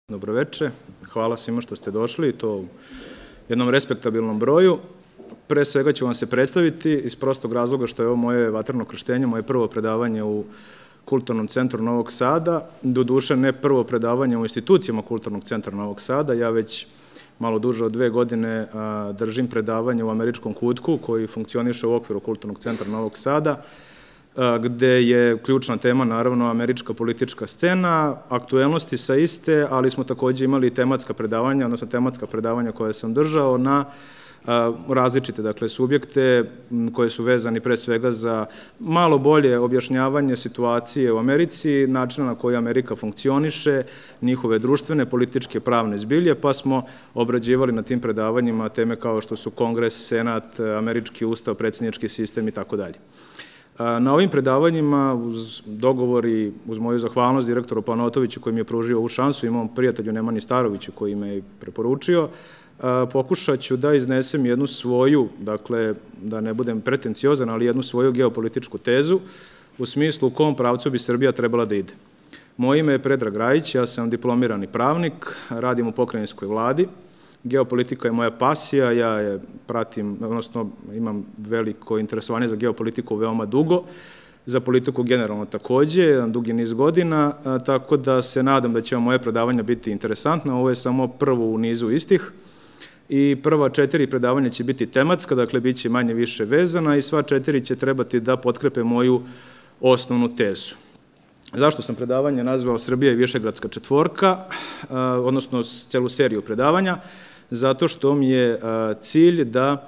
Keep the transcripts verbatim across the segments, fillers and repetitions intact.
Dobroveče, hvala svima što ste došli, to u jednom respektabilnom broju. Pre svega ću vam se predstaviti iz prostog razloga što je ovo moje vatreno krštenje, moje prvo predavanje u Kulturnom centru Novog Sada, doduše ne prvo predavanje u institucijama Kulturnog centra Novog Sada, ja već malo duže od dve godine držim predavanje u Američkom kutku koji funkcioniše u okviru Kulturnog centra Novog Sada, gde je ključna tema naravno američka politička scena, aktuelnosti sa iste, ali smo takođe imali tematska predavanja, odnosno tematska predavanja koje sam držao na različite, dakle, subjekte koje su vezani pre svega za malo bolje objašnjavanje situacije u Americi, načina na koji Amerika funkcioniše, njihove društvene, političke, pravne zbilje, pa smo obrađivali na tim predavanjima teme kao što su Kongres, Senat, američki ustav, predsjednički sistem i tako dalje. Na ovim predavanjima, uz dogovor i uz moju zahvalnost direktoru Panotoviću koji mi je pružio ovu šansu i mom prijatelju Nemanji Staroviću koji me je preporučio, pokušat ću da iznesem jednu svoju, dakle, da ne budem pretenciozan, ali jednu svoju geopolitičku tezu u smislu u kom pravcu bi Srbija trebala da ide. Moje ime je Predrag Rajić, ja sam diplomirani pravnik, radim u pokrajinskoj vladi. Geopolitika je moja pasija, ja je pratim, odnosno imam veliko interesovanje za geopolitiku veoma dugo, za politiku generalno takođe, jedan dugi niz godina, tako da se nadam da će vam moje predavanja biti interesantno. Ovo je samo prvo u nizu istih i prva četiri predavanja će biti tematska, dakle, bit će manje više vezana i sva četiri će trebati da potkrepe moju osnovnu tezu. Zašto sam predavanje nazvao Srbija i Višegradska četvorka, odnosno celu seriju predavanja? Zato što mi je cilj da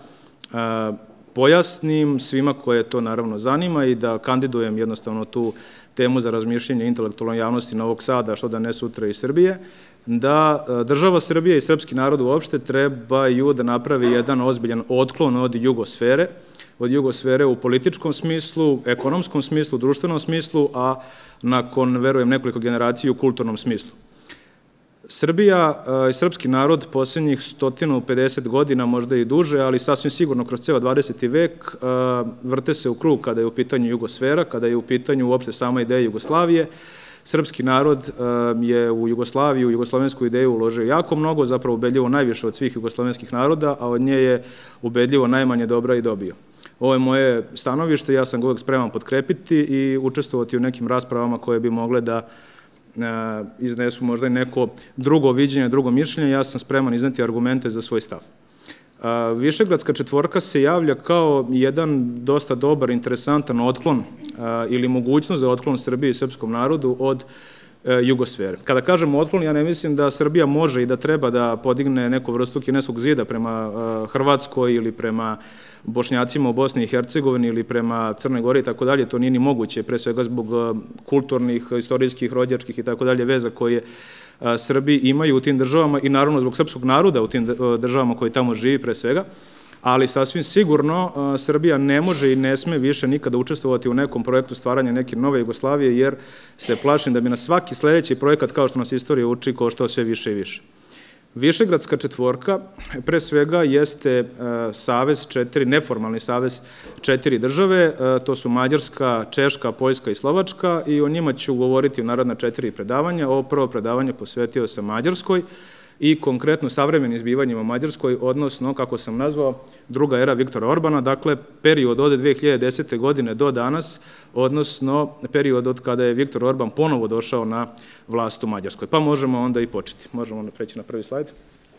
pojasnim svima koje to naravno zanima i da kandidujem jednostavno tu temu za razmišljanje intelektualne javnosti Novog Sada, što da ne sutra i Srbije, da država Srbije i srpski narod uopšte trebaju da napravi jedan ozbiljan otklon od jugosfere, od jugosfere u političkom smislu, ekonomskom smislu, društvenom smislu, a nakon, verujem, nekoliko generacija u kulturnom smislu. Srbija i srpski narod posljednjih sto pedeset godina, možda i duže, ali sasvim sigurno kroz ceo dvadeseti vek, vrte se u krug kada je u pitanju jugosfera, kada je u pitanju uopšte sama ideja Jugoslavije. Srpski narod je u Jugoslaviju, u jugoslovensku ideju uložio jako mnogo, zapravo ubedljivo najviše od svih jugoslovenskih naroda, a od nje je ubedljivo najmanje dobra i dobio. Ovo je moje stanovište, ja sam ga uvek spreman potkrepiti i učestvovati u nekim raspravama koje bi mogle da iznesu možda i neko drugo viđenje, drugo mišljenje, ja sam spreman izneti argumente za svoj stav. Višegradska četvorka se javlja kao jedan dosta dobar, interesantan otklon ili mogućnost za otklon Srbije i srpskom narodu od jugosfere. Kada kažemo otklon, ja ne mislim da Srbija može i da treba da podigne neku vrstu kineskog zida prema Hrvatskoj ili prema Bošnjacima u Bosni i Hercegovini ili prema Crnoj Gori i tako dalje, to nije ni moguće, pre svega zbog kulturnih, istorijskih, rođačkih i tako dalje veza koje Srbi imaju u tim državama i naravno zbog srpskog naroda u tim državama koji tamo živi pre svega, ali sasvim sigurno Srbija ne može i ne sme više nikada učestvovati u nekom projektu stvaranja neke nove Jugoslavije, jer se plašim da bi na svaki sledeći projekat, kao što nas istorija uči, koštao sve više i više. Višegradska četvorka pre svega jeste savez četiri, neformalni savez četiri države, to su Mađarska, Češka, Poljska i Slovačka i o njima ću govoriti u naredna četiri predavanja. Ovo prvo predavanje posvetio sam Mađarskoj i konkretno savremenim zbivanjima u Mađarskoj, odnosno, kako sam nazvao, druga era Viktora Orbana, dakle, period od dve hiljade desete. godine do danas, odnosno, period od kada je Viktor Orban ponovo došao na vlast u Mađarskoj. Pa možemo onda i početi. Možemo onda preći na prvi slajd.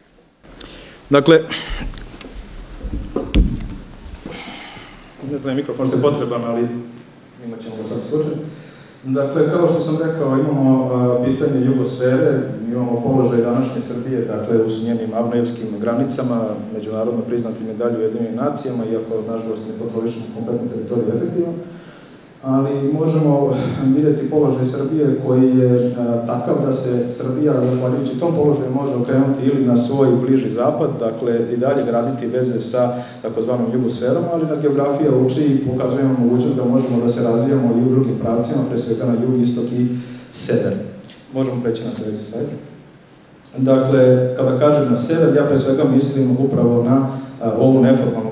Dakle, ne znam, mikrofon ste potreban, ali imat ćemo ga svaki slučaj. Dakle, kao što sam rekao, imamo pitanje jugosfere, imamo položaj današnje Srbije, dakle, u njenim abnojevskim granicama, međunarodno priznati medalju Ujedinjenim nacijama, iako, nažalost, ne kontrolišemo kompletnu teritoriju efektivno, ali možemo vidjeti položaj Srbije koji je takav da se Srbija, zahvaljujući tom položaju, može okrenuti ili na svoj bliži zapad, dakle, i dalje graditi veze sa takozvanom jugosferom, ali nas geografija uči i pokazuje nam mogućnost da možemo da se razvijamo i u drugim pravcima, pre svega na jug, istok i sever. Možemo preći na sledeći slajd. Dakle, kada kažem na sever, ja pre svega mislim upravo na ovu neformalnu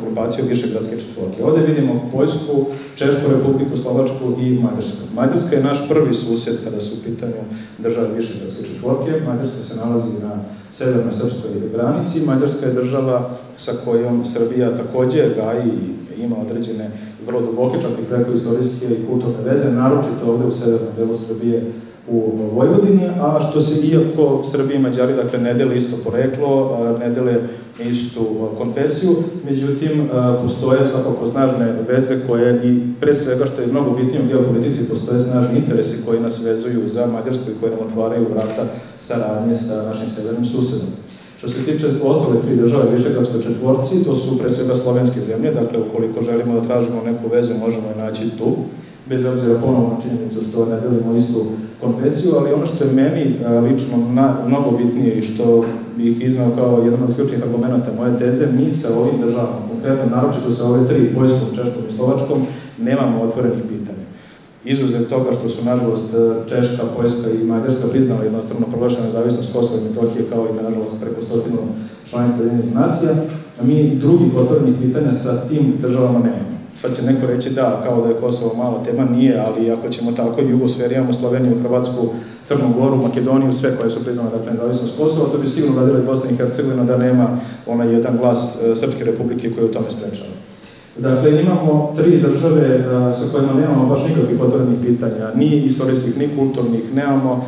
okupacijom Višegradske četvorke. Ovde vidimo Poljsku, Češku republiku, Slovačku i Mađarsku. Mađarska je naš prvi susjed kada su u pitanju države Višegradske četvorke. Mađarska se nalazi na severnoj srpskoj granici. Mađarska je država sa kojom Srbija takođe gaji i ima određene vrlo duboke, čak i preko istorijske i kulturne veze, naročito ovde u severnom delu Srbije u Vojvodini, a što se, iako Srbi i Mađari, dakle, ne dele isto poreklo, ne dele istu konfesiju, međutim, postoje svakako snažne veze koje, i pre svega, što je mnogo bitnije u geopolitici, postoje snažni interesi koji nas vezuju za Mađarsku i koji nam otvaraju vrata saradnje sa našim severnim susedom. Što se tiče ostale tri države Višegradskoj četvorci, to su pre svega slovenske zemlje, dakle, ukoliko želimo da tražimo neku vezu, možemo je naći tu, bez obzira ponovno na činjenicu što ne delimo istu konfesiju, ali ono što je meni lično mnogo bitnije i što bih iznao kao jedan od ključnih argumenta moje teze, mi sa ovim državama, konkretno naročito sa ove tri, Poljskom, Češkom i Slovačkom, nemamo otvorenih pitanja. Izuzev toga što su, nažalost, Češka, Poljska i Mađarska priznali jednostavno proglašenu nezavisnost Kosova i Metohije, kao i, nažalost, preko stotinu članica Ujedinjenih nacija, a mi drugih otvorenih pitanja sa tim državama nemamo. Sad će neko reći da, kao da je Kosovo mala tema, nije, ali ako ćemo tako i Jugoslaviju, imamo Sloveniju, Hrvatsku, Crnu Goru, Makedoniju, sve koje su priznale, dakle, nezavisnost Kosova, to bi sigurno radila i Bosna i Hercegovina da nema onaj jedan glas Srpske republike koji u tome sprečava. Dakle, imamo tri države sa kojima nemamo baš nikakvih otvorenih pitanja, ni istorijskih, ni kulturnih, nemamo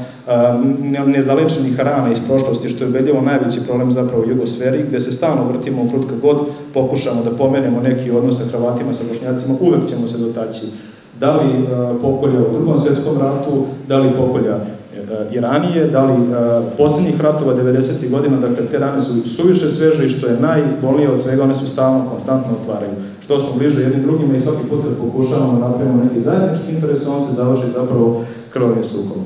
nezalečenih rana iz prošlosti, što je ubedljivo najveći problem zapravo u Jugosferi, gde se stalno vrtimo u krut kad god pokušamo da pomenemo neki odnos sa Hrvatima, sa Bošnjacima, uvek ćemo se dotaći da li pokolja u Drugom svetskom ratu, da li pokolja i ranije, da li poslednjih ratova devedesetih godina, dakle, te rane su suviše sveže i što je najbolnije od svega, one su stalno, konstantno otvaraju. Što smo bliže jednim drugima i svaki put kad pokušavamo da napravimo neki zajednički interes, on se završi zapravo krvavim sukobom.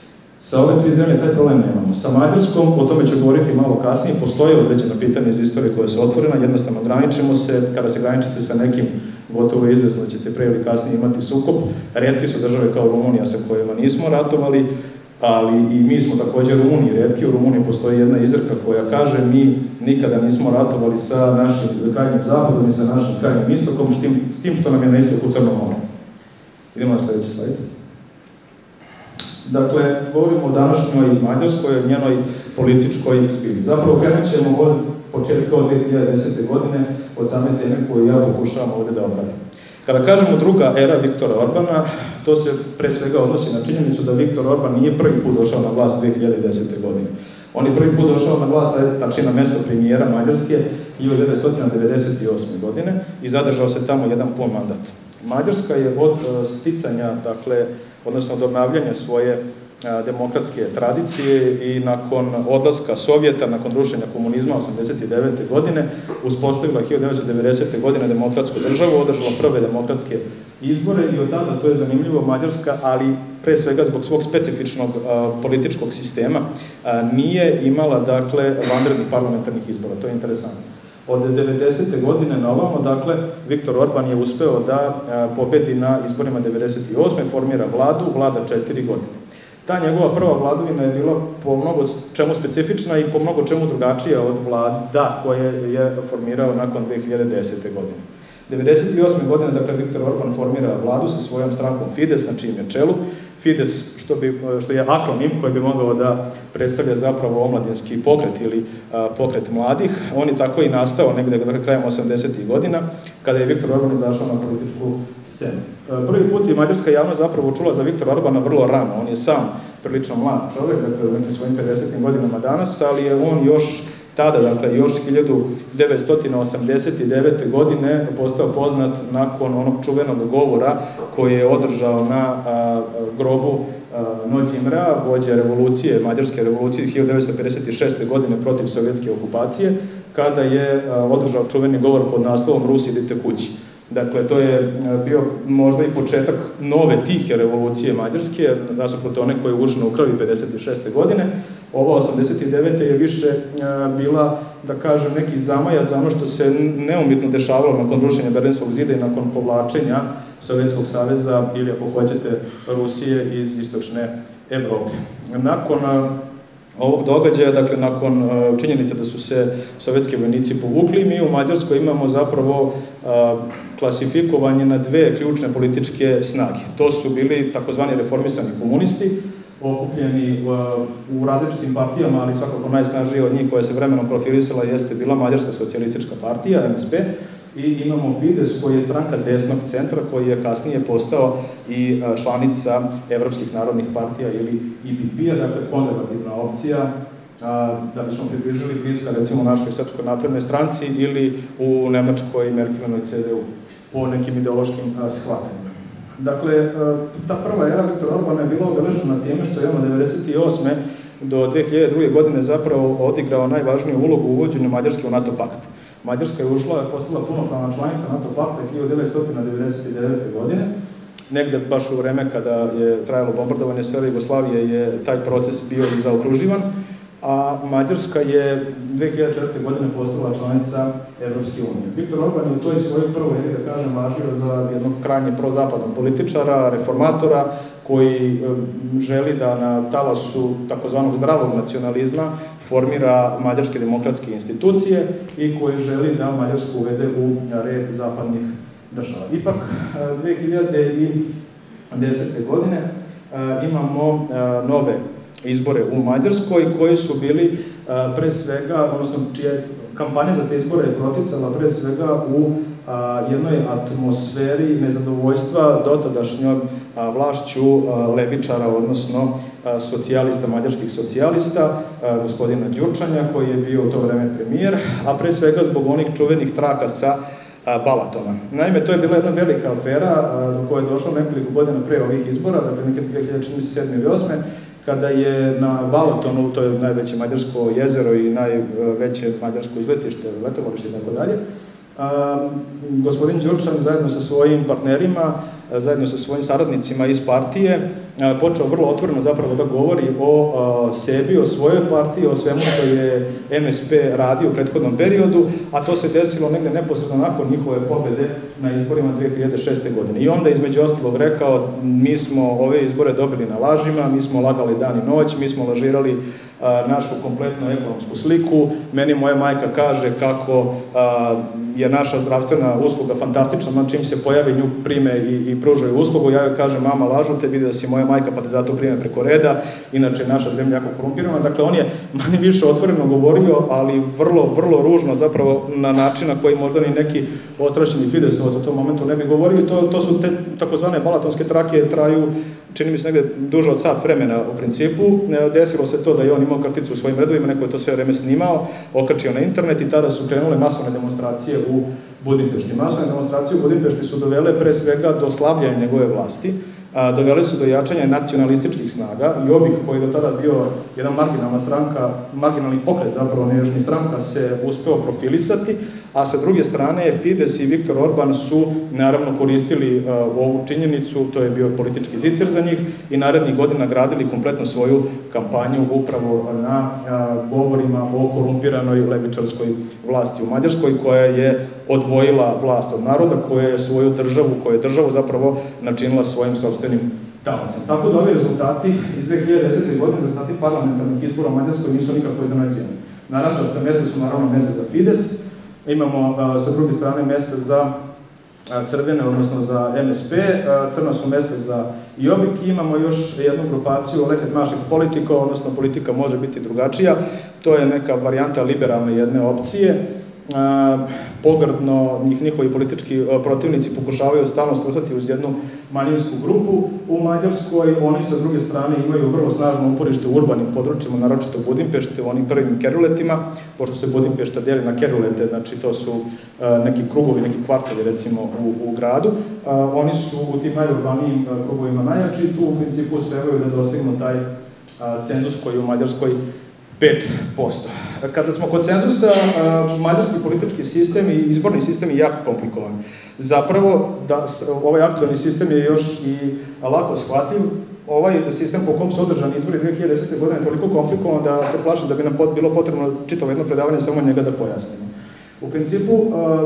Sa ove tri zemlje taj problem nemamo. Sa Mađarskom, o tome ću govoriti malo kasnije, postoje određena pitanja iz istorije koja su otvorena, jednostavno graničimo se, kada se graničite sa nekim, gotovo je izvesno da ćete pre ili kasnije imati sukob. Retke su države kao Rumunija sa kojima nismo ratovali, ali i mi smo također u Rumuniji retki. U Rumuniji postoji jedna izreka koja kaže mi nikada nismo ratovali sa našim krajnjim zapadom i sa našim krajnjim istokom, s tim što nam je na istoku Crno more. Idemo na sledeći slajd. Dakle, govorimo o današnjoj Mađarskoj, njenoj političkoj zbilji. Zapravo krenut ćemo od početka od dve hiljade desete. godine, od same teme koju ja pokušavam ovde da obradim. Kada kažemo druga era Viktora Orbana, to se pre svega odnosi na činjenicu da Viktor Orban nije prvi put došao na vlast dve hiljade desete. godine. On je prvi put došao na vlast, tačnije na mesto premijera Mađarske, hiljadu devetsto devedeset osme. godine i zadržao se tamo jedan pun mandat. Mađarska je od sticanja, dakle, odnosno od obnavljanja svoje demokratske tradicije i nakon odlaska Sovjeta, nakon rušenja komunizma osamdeset devete. godine, uspostavila hiljadu devetsto devedesete. godine demokratsku državu, održala prve demokratske izbore i od tada, to je zanimljivo, Mađarska, ali pre svega zbog svog specifičnog političkog sistema, nije imala, dakle, vanrednih parlamentarnih izbora. To je interesantno. Od devedesete. godine na ovamo, dakle, Viktor Orban je uspeo da pobedi na izborima devedeset osme. formira vladu, vlada četiri godine. Ta njegova prva vladavina je bila po mnogo čemu specifična i po mnogo čemu drugačija od vlada koje je formirao nakon dve hiljade desete. godine. devedeset osme. godine, dakle, Viktor Orban formira vladu sa svojom strankom Fides, na čijem je čelu. Fides, što, bi, što je akronim koji bi mogao da predstavlja zapravo omladinski pokret ili a, pokret mladih. On je tako i nastao negde dakle, krajem osamdesetih. godina, kada je Viktor Orban izašao na političku scenu. A, prvi put je mađarska javnost zapravo čula za Viktora Orbana vrlo rano. On je sam prilično mlad čovjek, dakle, u nekim svojim pedesetim godinama danas, ali je on još tada, dakle, još hiljadu devetsto osamdeset devete. godine postao poznat nakon onog čuvenog govora koji je održao na a, grobu Nođimra, vođe revolucije, mađarske revolucije hiljadu devetsto pedeset šeste. godine protiv sovjetske okupacije, kada je a, održao čuveni govor pod naslovom Rusi idite kući. Dakle, to je bio možda i početak nove tihe revolucije mađarske, nasuprot one koje je ušla u krvi pedeset šeste. godine. Ova osamdeset devete. je više bila, da kažem, neki zamajac za ono što se neumitno dešavalo nakon rušenja Berlinskog zida i nakon povlačenja Sovjetskog saveza ili, ako hoćete, Rusije iz istočne Evrope. Nakon ovog događaja, dakle, nakon činjenice da su se sovjetski vojnici povukli, mi u Mađarskoj imamo zapravo klasifikovanje na dve ključne političke snage. To su bili takozvani reformisani komunisti, okupljeni u različitim partijama, ali svakako najsnažnija od njih koja se vremenom profilisala jeste bila Mađarska socijalistička partija, M S P, i imamo Fides koji je stranka desnog centra koji je kasnije postao i članica Evropskih narodnih partija ili E P P-a, dakle konzervativna opcija, da bismo približili bliska recimo našoj Srpskoj naprednoj stranci ili u Nemačkoj Merkelinoj C D U po nekim ideološkim shvatanjima. Dakle, ta prva era Viktora Orbana je bila obeležena time što je on od devedeset osme do dve hiljade druge. godine zapravo odigrao najvažniju ulogu u uvođenju Mađarske u NATO pakt. Mađarska je ušla, postala punopravna članica NATO pakta hiljadu devetsto devedeset devete. godine. Negde baš u vreme kada je trajalo bombardovanje sela Jugoslavije je taj proces bio i zaokruživan, a Mađarska je dve hiljade četvrte. godine postala članica Evropske unije. Viktor Orban je u toj svojoj prvoj, da kažem, važio za jednog krajnje prozapadnog političara, reformatora, koji želi da na talasu takozvanog zdravog nacionalizma formira mađarske demokratske institucije i koji želi da Mađarsku uvede u red zapadnih država. Ipak, dve hiljade desete. godine imamo nove izbore u Mađarskoj koji su bili pre svega, odnosno čija kampanja za te izbore je proticala pre svega u jednoj atmosferi nezadovoljstva dotadašnjom vlašću levičara, odnosno socijalista, mađarskih socijalista, gospodina Đurčanja, koji je bio u to vreme premijer, a pre svega zbog onih čuvenih traka sa Balatona. Naime, to je bila jedna velika afera do koje je došlo nekoliko godina pre ovih izbora, dakle neke dve hiljade sedme ili osme, kada je na Balatonu, to je najveće mađarsko jezero i najveće mađarsko izletište, letovalište i tako dalje, gospodin Đurčan zajedno sa svojim partnerima, zajedno sa svojim saradnicima iz partije, počeo vrlo otvoreno zapravo da govori o sebi, o svojoj partiji, o svemu što je M S P radio u prethodnom periodu, a to se desilo negde neposredno nakon njihove pobede na izborima dve hiljade šeste. godine. I onda između ostalog rekao, mi smo ove izbore dobili na lažima, mi smo lagali dan i noć, mi smo lažirali našu kompletnu ekonomsku sliku, meni moja majka kaže kako je naša zdravstvena usluga fantastična, na čim se pojavi nju prime i pružaju uslugu, ja joj kažem, mama, lažu te, vidi da si moja majka pa te zato prime preko reda, inače je naša zemlja jako korumpirana. Dakle, on je manje više otvoreno govorio, ali vrlo, vrlo ružno, zapravo na način na koji možda ni neki ostrašćeni Fidesovac u tom momentu ne bi govorio. To su te takozvane balatonske trake, traju, čini mi se negde duže od sat vremena u principu. Desilo se to da je on imao karticu u svojim redovima, neko je to sve vreme snimao, okačio na internet i tada su krenule masovne demonstracije u Budimpešti. Masovne demonstracije u Budimpešti su dovele pre svega do slabljanja njegove vlasti, dovele su do jačanja nacionalističkih snaga i Jobbik, koji je do tada bio jedna marginalna stranka, marginalni pokret zapravo, ne još ni stranka, se uspeo profilisati, a sa druge strane Fides i Viktor Orban su naravno koristili ovu činjenicu, to je bio politički zicer za njih i narednih godina gradili kompletno svoju kampanju upravo na govorima o korumpiranoj levičarskoj vlasti u Mađarskoj, koja je odvojila vlast od naroda, koja je svoju državu, koja je državu zapravo načinila svojim sopstvenim talacem. Tako da ovi rezultati iz dve hiljade desete. godine, rezultati parlamentarnih izbora u Mađarskoj nisu nikako iznenađeni. Narančaste mesta su naravno mesta za Fides, imamo sa druge strane mesta za crvene, odnosno za M S P, crna su mesta za Jobbik i imamo još jednu grupaciju Leket naših politika, odnosno politika može biti drugačija, to je neka varijanta liberalne jedne opcije. Pogrdno njih njihovi politički protivnici pokušavaju stalno svrstati uz jednu manjinsku grupu. U Mađarskoj oni sa druge strane imaju vrlo snažno uporište u urbanim područjima, naročito Budimpešte, u onim prvim keruletima, pošto se Budimpešta deli na kerulete, znači to su neki krugovi, neki kvartovi recimo u gradu. Oni su u tim najurbanijim krugovima najjači i tu u principu uspevaju da dostignu taj cenzus koji je u Mađarskoj pet posto. Kada smo kod cenzusa, mađarski politički sistem i izborni sistem je jako komplikovan. Zapravo, ovaj aktualni sistem je još i lako shvatljiv. Ovaj sistem po kom su održani izbori dve hiljade desete. godine je toliko komplikovan da se plašim da bi nam bilo potrebno čitavo jedno predavanje samo njega da pojasnimo. U principu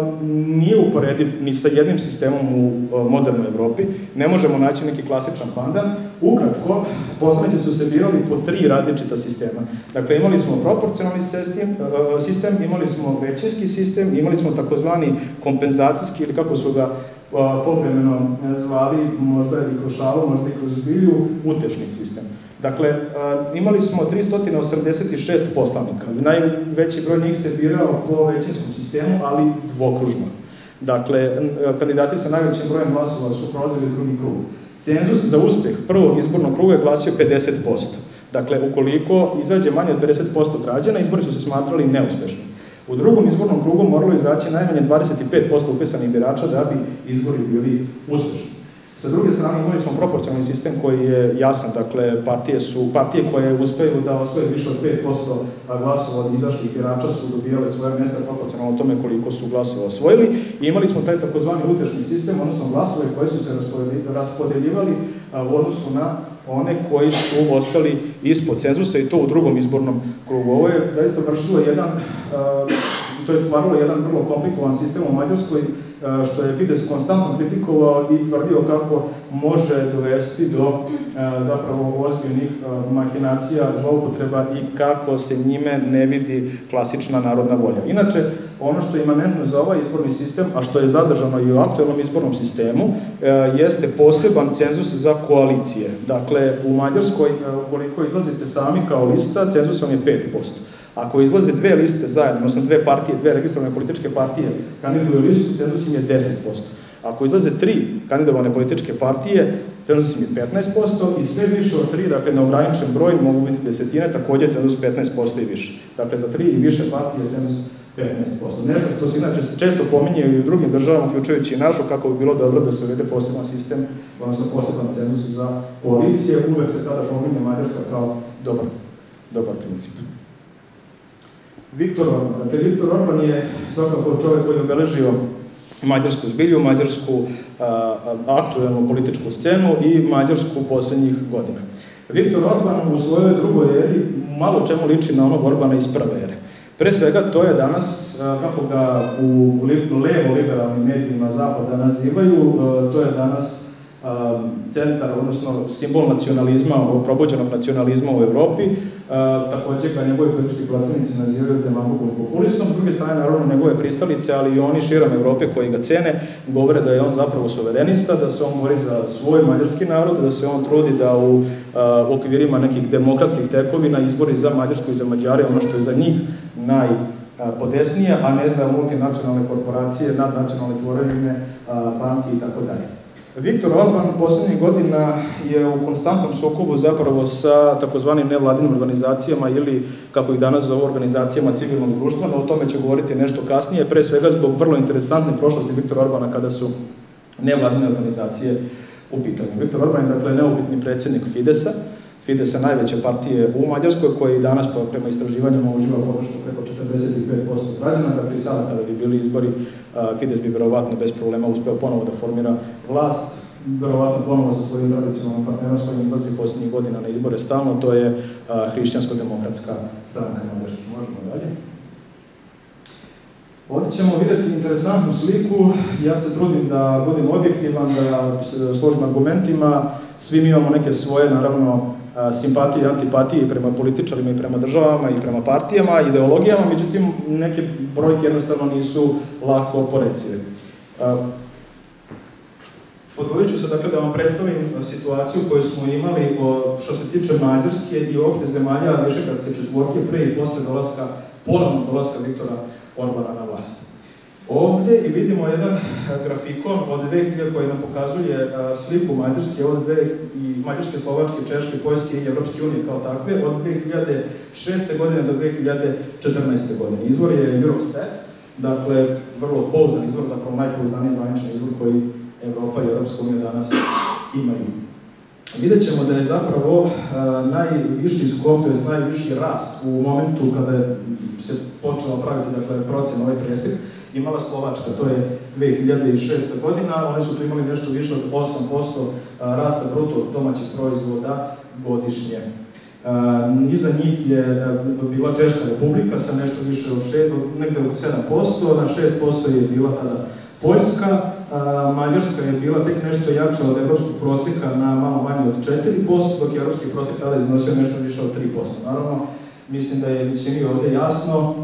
nije uporediv ni sa jednim sistemom u modernoj Evropi, ne možemo naći neki klasičan pandan. Ukratko, poslanici su se birali po tri različita sistema. Dakle, imali smo proporcionalni sistem, imali smo većinski sistem, imali smo takozvani kompenzacijski, ili kako su ga povremeno zvali, možda i kroz šalu, možda i kroz zbilju, utešni sistem. Dakle, imali smo tristo osamdeset šest poslanika. Najveći broj njih se birao po većinskom sistemu, ali dvokružno. Dakle, kandidati sa najvećim brojem glasova su prolazili drugi krug. Cenzus za uspeh prvog izbornog kruga je glasio pedeset posto. Dakle, ukoliko izađe manje od pedeset posto građana, izbori su se smatrali neuspešni. U drugom izbornom krugu moralo izaći najmanje dvadeset pet posto upisanih birača da bi izbori bili uspešni. Sa druge strane, imali smo proporcionalni sistem koji je jasan, dakle, partije su, partije koje uspeju da osvoje više od pet posto glasova od izašlih birača su dobijale svoje mjesta proporcionalno tome koliko su glasova osvojili, i imali smo taj takozvani utešni sistem, odnosno glasove koji su se raspodeljivali u odnosu na one koji su ostali ispod cenzusa, i to u drugom izbornom krugu. Ovo je zaista vršilo jedan, to je stvarilo jedan vrlo komplikovan sistem u Mađarskoj, što je Fides konstantno kritikovao i tvrdio kako može dovesti do zapravo ozbiljnih mahinacija, zloupotreba, i kako se njime ne vidi klasična narodna volja. Inače, ono što je imanentno za ovaj izborni sistem, a što je zadržano i u aktuelnom izbornom sistemu, jeste poseban cenzus za koalicije. Dakle, u Mađarskoj, ukoliko izlazite sami kao lista, cenzus vam je pet posto. Ako izlaze dve liste zajedno, odnosno dve partije, dve registrovane političke partije kandiduju listu, cenzus im je deset posto. Ako izlaze tri kandidovane političke partije, cenzus im je petnaest posto, i sve više od tri, dakle, neograničen broj, mogu biti desetine, takođe cenzus petnaest posto i više. Dakle, za tri i više partije cenzus petnaest posto. Nešto što se inače često pominje i u drugim državama, uključujući i našu, kako bi bilo dobro da se uvede poseban sistem, odnosno poseban cenzus za koalicije. Uvek se tada pominje Mađarska kao dobar, dobar princip. Viktor Orban. Dakle, Viktor Orban je svakako čovjek koji je obeležio mađarsku zbilju, mađarsku aktuelnu političku scenu i Mađarsku poslednjih godina. Viktor Orban u svojoj drugoj eri malo čemu liči na onog Orbana iz prve ere. Pre svega, to je danas, kako ga u levo-liberalnim medijima zapada nazivaju, to je danas centar, odnosno simbol nacionalizma, probuđenog nacionalizma u Evropi. Takođe ga njegovi politički protivnici nazivaju demagogom i populistom. S druge strane, naravno, njegove pristalice, ali i oni širom Evrope koji ga cene, govore da je on zapravo suverenista, da se on bori za svoj mađarski narod, da se on trudi da u okvirima nekih demokratskih tekovina izbori za Mađarsku i za Mađare ono što je za njih najpodesnije, a ne za multinacionalne korporacije, nadnacionalne tvorevine, banke i tako dalje. Viktor Orban poslednjih godina je u konstantnom sukobu zapravo sa takozvanim nevladinim organizacijama, ili, kako ih danas zovu, organizacijama civilnog društva, no o tome ću govoriti nešto kasnije, pre svega zbog vrlo interesantne prošlosti Viktora Orbana kada su nevladine organizacije u pitanju. Viktor Orban je, dakle, neupitni predsjednik Fidesa, Fidesa najveće partije u Mađarskoj, koji danas prema istraživanjima uživa podršku preko četrdeset pet posto građana. Dakle, i sada kada bi bili izbori, Fides bi verovatno bez problema uspeo ponovo da formira vlast, verovatno ponovo sa svojim tradicionalnim partnerom s kojim izlazi posljednjih godina na izbore stalno, to je Hrišćansko-demokratska stranka Mađarske. Možemo dalje. Ovdje ćemo vidjeti interesantnu sliku. Ja se trudim da budem objektivan, da se složim argumentima. Svi mi imamo neke svoje, naravno, simpatije i antipatije prema političarima i prema državama i prema partijama, ideologijama, međutim, neke brojke jednostavno nisu lako porecive. Potrudit ću se, dakle, da vam predstavim situaciju koju smo imali što se tiče Mađarske i uopšte zemalja Višegradske četvorke pre i posle dolaska, ponovnog dolaska Viktora Orbana na vlast. Ovde i vidimo jedan grafikon od dve hiljade koji nam pokazuje sliku Mađarske, od i Mađarske, Slovačke, Češke, Poljske i Evropske unije kao takve, od dve hiljade šeste godine do dve hiljade četrnaeste godine. Izvor je Eurostat, dakle, vrlo pouzdan izvor, zapravo najpouzdaniji zvanični izvor koji Evropa i Evropska unija danas imaju. Vidjet ćemo da je zapravo najviši skok, to je najviši rast u momentu kada se počela praviti, dakle, procen ovaj presek, imala Slovačka, to je dve hiljade šeste godina, one su tu imali nešto više od osam posto rasta bruto domaćih proizvoda godišnje. Iza njih je bila Češka republika sa nešto više od negde od sedam posto, na šest posto je bila tada Poljska, Mađarska je bila tek nešto jača od evropskog prosjeka na malo manje od četiri posto, dok je evropski prosjek tada iznosio nešto više od tri posto. Naravno, mislim da je većini ovde jasno,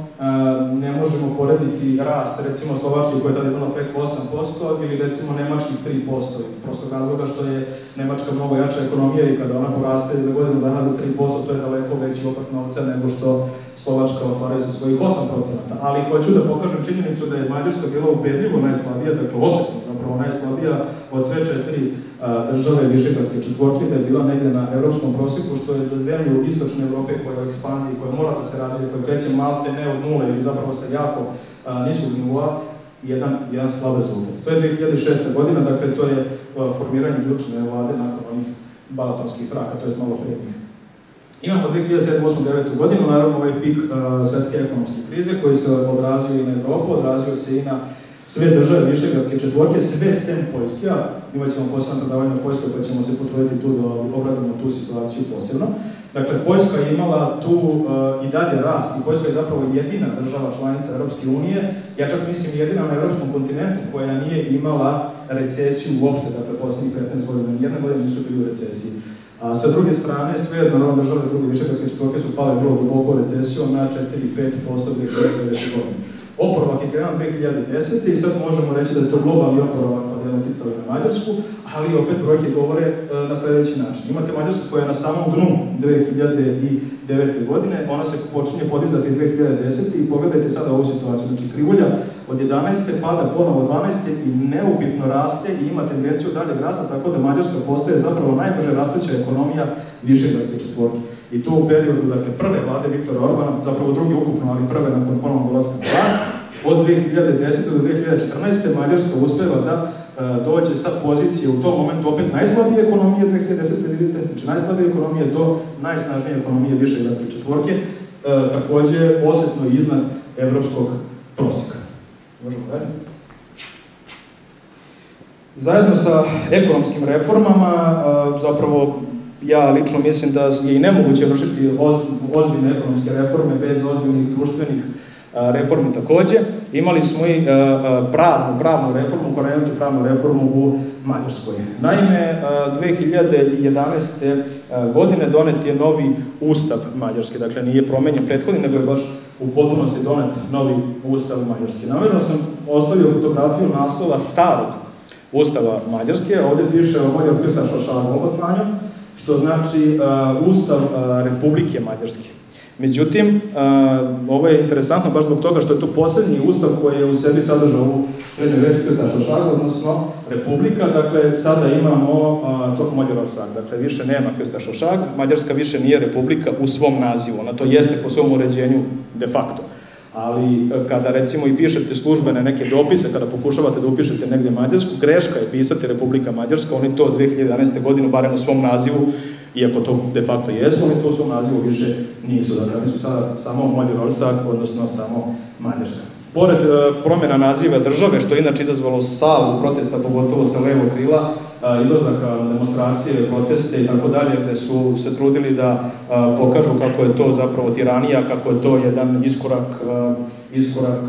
ne možemo porediti rast, recimo Slovačke koja je tada imala preko osam posto ili recimo Nemačkih tri posto, prostog razloga što je Nemačka mnogo jača ekonomija i kada ona poraste za godinu dana za tri posto, to je daleko veći oprat novca nego što Slovačka ostvaruje sa svojih osam posto. Ali hoću da pokažem činjenicu da je Mađarska bila ubedljivo najslabija, dakle osetno zapravo najslabija od sve četiri države Višegradske četvorke, da je bila negde na evropskom prosjeku, što je za zemlju istočne Evrope koja je u ekspanziji, koja mora da se razvije, koja kreće malte ne od nule ili zapravo sa jako niskog nivoa, jedan, jedan slab rezultat. To je dve hiljade šeste godina, dakle to je formiranje ključne vlade nakon onih balatonskih fraka, to je malo prednjih. Imamo dve hiljade sedme, osme, devete godinu, naravno ovaj pik svetske ekonomske krize koji se odrazio i na Evropu, odrazio se i na sve države Višegradske četvorke, sve sem Poljske, a imat ćemo posebno predavanje na Poljskoj pa ćemo se potruditi tu da obradimo tu situaciju posebno. Dakle, Poljska je imala tu i dalje rast i Poljska je zapravo jedina država članica Evropske unije, ja čak mislim jedina na evropskom kontinentu koja nije imala recesiju uopšte, dakle, poslednjih petnaest godina, nijedna godina nisu bili u recesiji. A sa druge strane, sve naravno države druge Višegradske četvorke su pale vrlo duboko recesijom na četiri do pet posto dve hiljade devete godine. Oporavak je krenuo dve hiljade desete i sad možemo reći da je to globalni oporavak pa da je uticao i na Mađarsku, ali opet brojke govore na sledeći način. Imate Mađarsku koja je na samom dnu dve hiljade devete godine, ona se počinje podizati dve hiljade desete i pogledajte sada ovu situaciju. Znači krivulja od jedanaeste pada ponovo dvanaeste i neupitno raste i ima tendenciju dalje rasta, tako da Mađarska postaje zapravo najbrže rastuća ekonomija Višegradske četvorke. I to u periodu, dakle, prve vlade Viktora Orbana, zapravo drugi ukupno, ali prve nakon ponovnog dolaska na vlast, od dve hiljade desete do dve hiljade četrnaeste. Mađarska uspeva da dođe sa pozicije u tom momentu opet najslabije ekonomije dve hiljade desete. vidite, znači najslabije ekonomije do najsnažnije ekonomije Višegradske četvorke, takođe osetno iznad evropskog proseka. Možemo dalje. Zajedno sa ekonomskim reformama, zapravo, ja lično mislim da je i nemoguće vršiti ozbiljne ekonomske reforme bez ozbiljnih društvenih reformi takođe. Imali smo i pravnu, pravnu reformu, korenito pravnu reformu u Mađarskoj. Naime, dve hiljade jedanaeste. godine donet je novi ustav Mađarske, dakle nije promenjen prethodni, nego je baš u potpunosti donet novi ustav Mađarske. Namerno sam ostavio fotografiju naslova starog ustava Mađarske, ovde piše o Molja Krstaša Šargobotmanju, što znači Ustav Republike Mađarske. Međutim, ovo je interesantno baš zbog toga što je to poslednji ustav koji je u sebi sadržao ovu srednju reč Krstaša, odnosno Republika, dakle sada imamo Čok Moljorovsak, dakle više nema Krstaša, Mađarska više nije Republika u svom nazivu, ona to jeste po svom uređenju de facto. Ali kada recimo i pišete službene neke dopise, kada pokušavate da upišete negde Mađarsku, greška je pisati Republika Mađarska, oni to dve hiljade jedanaeste. godinu, barem u svom nazivu, iako to de facto jesu, oni to u svom nazivu više nisu. Dakle, oni su sada samo Moljorovsak, odnosno samo Mađarska. Pored promjena naziva države, što je inače izazvalo salvu protesta, pogotovo sa levo krila, izlazaka, demonstracije, proteste i tako dalje, gde su se trudili da pokažu kako je to zapravo tiranija, kako je to jedan iskorak iskorak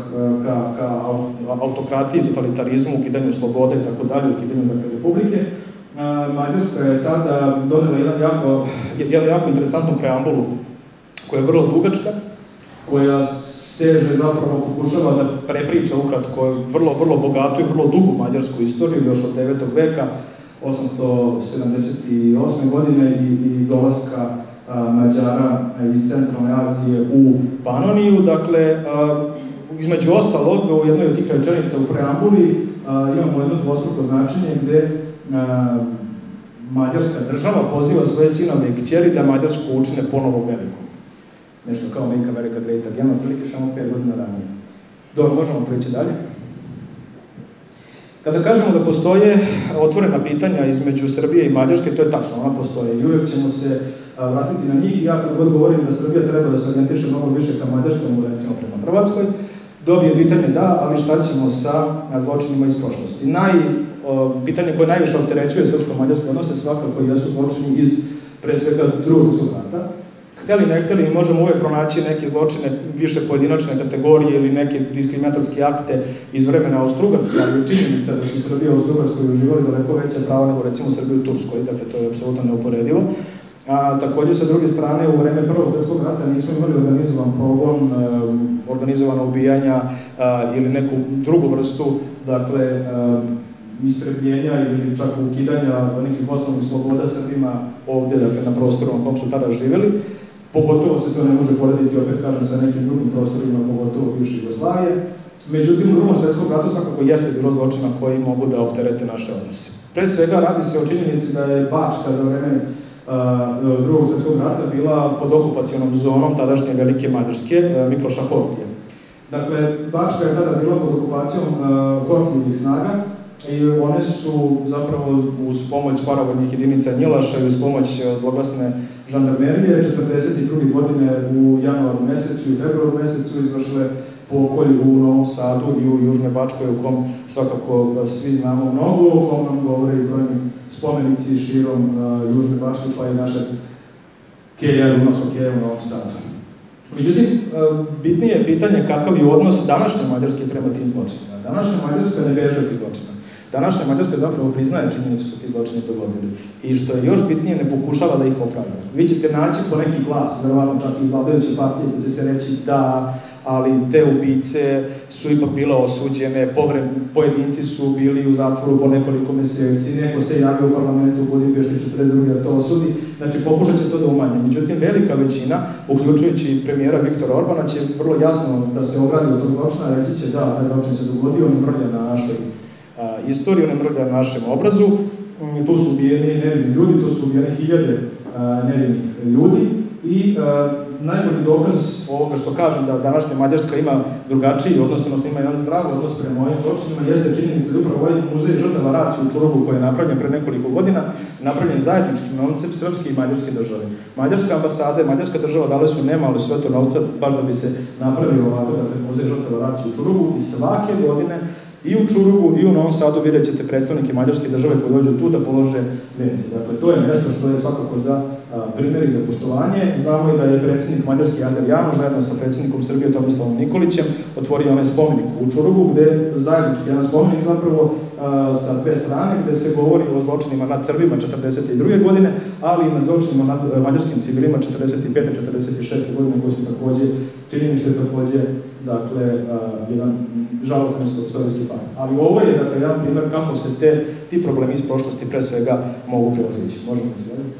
ka autokratiji, totalitarizmu, ukidanju slobode i tako dalje, ukidanju republike. Mađarska je tada donela jedan jako interesantnu preambulu koja je vrlo dugačka, koja seže zapravo pokušava da prepriča ukratko vrlo, vrlo bogatu i vrlo dugu mađarsku istoriju, još od devetog veka, osamsto sedamdeset osme. godine i dolaska Mađara iz centralne Azije u Panoniju. Dakle, između ostalog, u jednoj od tih rečenica u preambuli imamo jedno dvostruko značenje gde mađarska država poziva svoje sinove i kćeri da Mađarsku učine ponovo velikom. Nešto kao Make America Great Again, otprilike samo pet godina ranije. Dobro, možemo prići dalje. Kada kažemo da postoje otvorena pitanja između Srbije i Mađarske, to je tačno, ona postoje i uvijek ćemo se vratiti na njih i ja kad god govorim da Srbija treba da se orijentiše mnogo više ka Mađarskoj, recimo prema Hrvatskoj, dobije pitanje da, ali šta ćemo sa zločinima iz prošlosti. Naj, pitanje koje najviše opterećuje srpsko-mađarske odnose svakako jesu zločini iz, pre svega, drugog svjetskog rata. hteli ne hteli, možemo uvek pronaći neke zločine, više pojedinačne kategorije ili neke diskriminatorske akte iz vremena Austro-Ugarske, ali činjenica da su Srbija u Austro-Ugarskoj uživali daleko veće prava nego recimo Srbija u Turskoj, dakle to je apsolutno neuporedivo. A, takođe, sa druge strane, u vreme Prvog svjetskog rata nismo imali organizovan progon, e, organizovana ubijanja a, ili neku drugu vrstu, dakle, e, istrebljenja ili čak ukidanja nekih osnovnih sloboda Srbima ovde, dakle, na prostoru na kom su tada živeli. Pogotovo se to ne može porediti, opet kažem, sa nekim drugim prostorima, pogotovo bivše Jugoslavije. Međutim, u Drugom svjetskom ratu svakako jeste bilo zločina koji mogu da opterete naše odnose. Pre svega radi se o činjenici da je Bačka za vreme Drugog svjetskog rata bila pod okupacionom zonom tadašnje Velike Mađarske, Mikloša Hortija. Dakle, Bačka je tada bila pod okupacijom Hortijevih snaga i one su zapravo uz pomoć paravojnih jedinica Njilaša i uz pomoć zloglasne žandarmerije četrdeset druge godine u januaru mesecu i februaru mesecu izvršile pokolj u Novom Sadu i u Južnoj Bačkoj, u kom svakako svi znamo mnogo, o kom nam govore i brojni spomenici širom uh, Južne Bačke, pa i naše keja, odnosno keja u Novom Sadu. Međutim, uh, bitnije je pitanje kakav je odnos današnje Mađarske prema tim zločinima. Današnja Mađarska ne beže tih zločina. Današnja Mađarska zapravo priznaje činjenicu su ti zločini dogodili. I što je još bitnije, ne pokušava da ih opravda. Vi ćete naći po neki glas, verovatno čak i iz vladajuće partije, gde će se reći da, ali te ubice su ipak bile osuđene, pojedinci su bili u zatvoru po nekoliko meseci, neko se javio u parlamentu u Budimpešti četrdeset druge da to osudi, znači pokušat će to da umanje. Međutim, velika većina, uključujući premijera Viktora Orbana, će vrlo jasno da se ogradi od tog zločina, reći će da, taj zločin se dogodio, on je mrlja na našoj istoriji, on je mrlja na našem obrazu, tu su ubijeni nevini ljudi, tu su ubijeni hiljade nevinih ljudi i najbolji dokaz ovoga što kažem da današnja Mađarska ima drugačiji odnos, odnosno ima jedan zdrav odnos prema ovim zločinima, jeste činjenica da upravo ovaj muzej žrtava Racije u Čurugu koji je napravljen pre nekoliko godina, napravljen zajedničkim novcem srpske i mađarske države. Mađarska ambasada i mađarska država dale su nemali sve to novca baš da bi se napravio ovako, dakle, muzej žrtava Racije u Čurugu i svake godine i u Čurugu i u Novom Sadu vidjet ćete predstavnike mađarske države koji dođu tu da polože vence. Dakle, to je nešto što je svakako za primjer i za poštovanje. Znamo i da je predsjednik Mađarske Andar Janoš zajedno sa predsjednikom Srbije Tomislavom Nikolićem otvorio onaj spomenik u Čurugu, gde zajednički jedan spomenik zapravo sa dve strane, gde se govori o zločinima nad Srbima četrdeset druge godine, ali i na zločinima nad mađarskim civilima četrdeset pete četrdeset šeste godine, koji su takođe činjeni što je takođe, dakle, jedan žalostan istorijski fakt. Ali ovo je, dakle, jedan primjer kako se te, ti problemi iz prošlosti pre svega mogu prevazići. Možemo izgledati.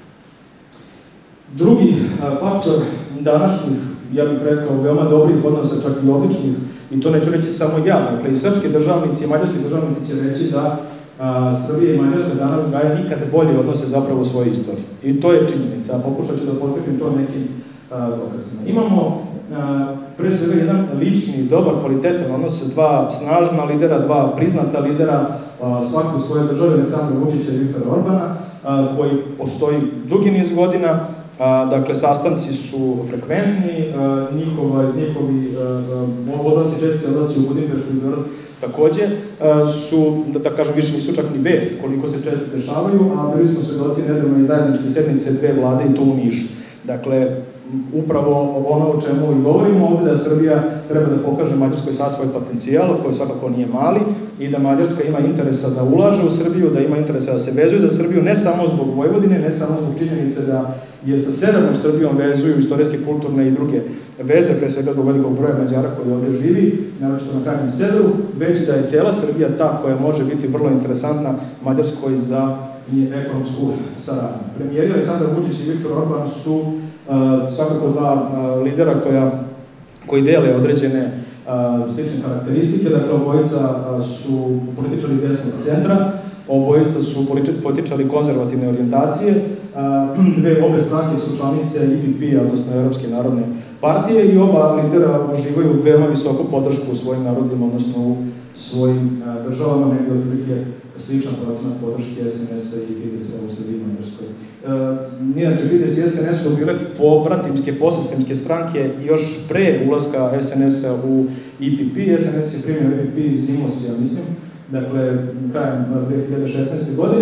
Drugi faktor današnjih, ja bih rekao, veoma dobrih odnosa, čak i odličnih, i to neću reći samo ja, dakle, i srpski državnici i mađarski državnici će reći da a, Srbija i Mađarska danas gaje nikad bolje odnose zapravo u svojoj istoriji. I to je činjenica, a pokušat ću da potkrepim to nekim a, dokazima. Imamo a, pre svega jedan lični, dobar, kvalitetan odnos, dva snažna lidera, dva priznata lidera, a, svaki u svoje države, Aleksandra Vučića i Viktora Orbana, a, koji postoji dugi niz godina. A, dakle, sastanci su frekventni, a, njihova, njihovi odlasi, česti odlasi u Budimpeštu i Beograd takođe a, su, da, da kažem, više nisu čak ni vest koliko se često dešavaju, a bili smo svedoci nedavno i zajedničke sednice dve vlade i to u Nišu. Dakle, upravo ono o čemu i govorimo ovde, da Srbija treba da pokaže Mađarskoj sa svoj potencijal, koji svakako nije mali, i da Mađarska ima interesa da ulaže u Srbiju, da ima interesa da se vezuje za Srbiju, ne samo zbog Vojvodine, ne samo zbog činjenice da je sa severnom Srbijom vezuju istorijske, kulturne i druge veze, pre svega zbog velikog broja Mađara koji ovde živi, naročito na krajnjem severu, već da je cela Srbija ta koja može biti vrlo interesantna Mađarskoj za ekonomsku saradnju. Premijeri Aleksandar Vučić i Viktor Orban su Uh, svakako dva uh, lidera koja, koji dele određene uh, slične karakteristike, dakle obojica uh, su političari desnog centra, obojica su političari konzervativne orijentacije, uh, dve obe stranke su članice I P P-a, odnosno Evropske narodne partije, i oba lidera uživaju veoma visoku podršku u svojim narodima, odnosno u svojim uh, državama, negdje otprilike sličan procenat podrške S N S-a i Fidesa u Srbiji i Mađarskoj. Uh, inače, Fides i S N S su bile pobratimske, posestimske stranke još pre ulaska S N S-a u I P P. S N S je primio I P P iz Imosija, mislim, dakle, krajem dve hiljade šesnaeste godine,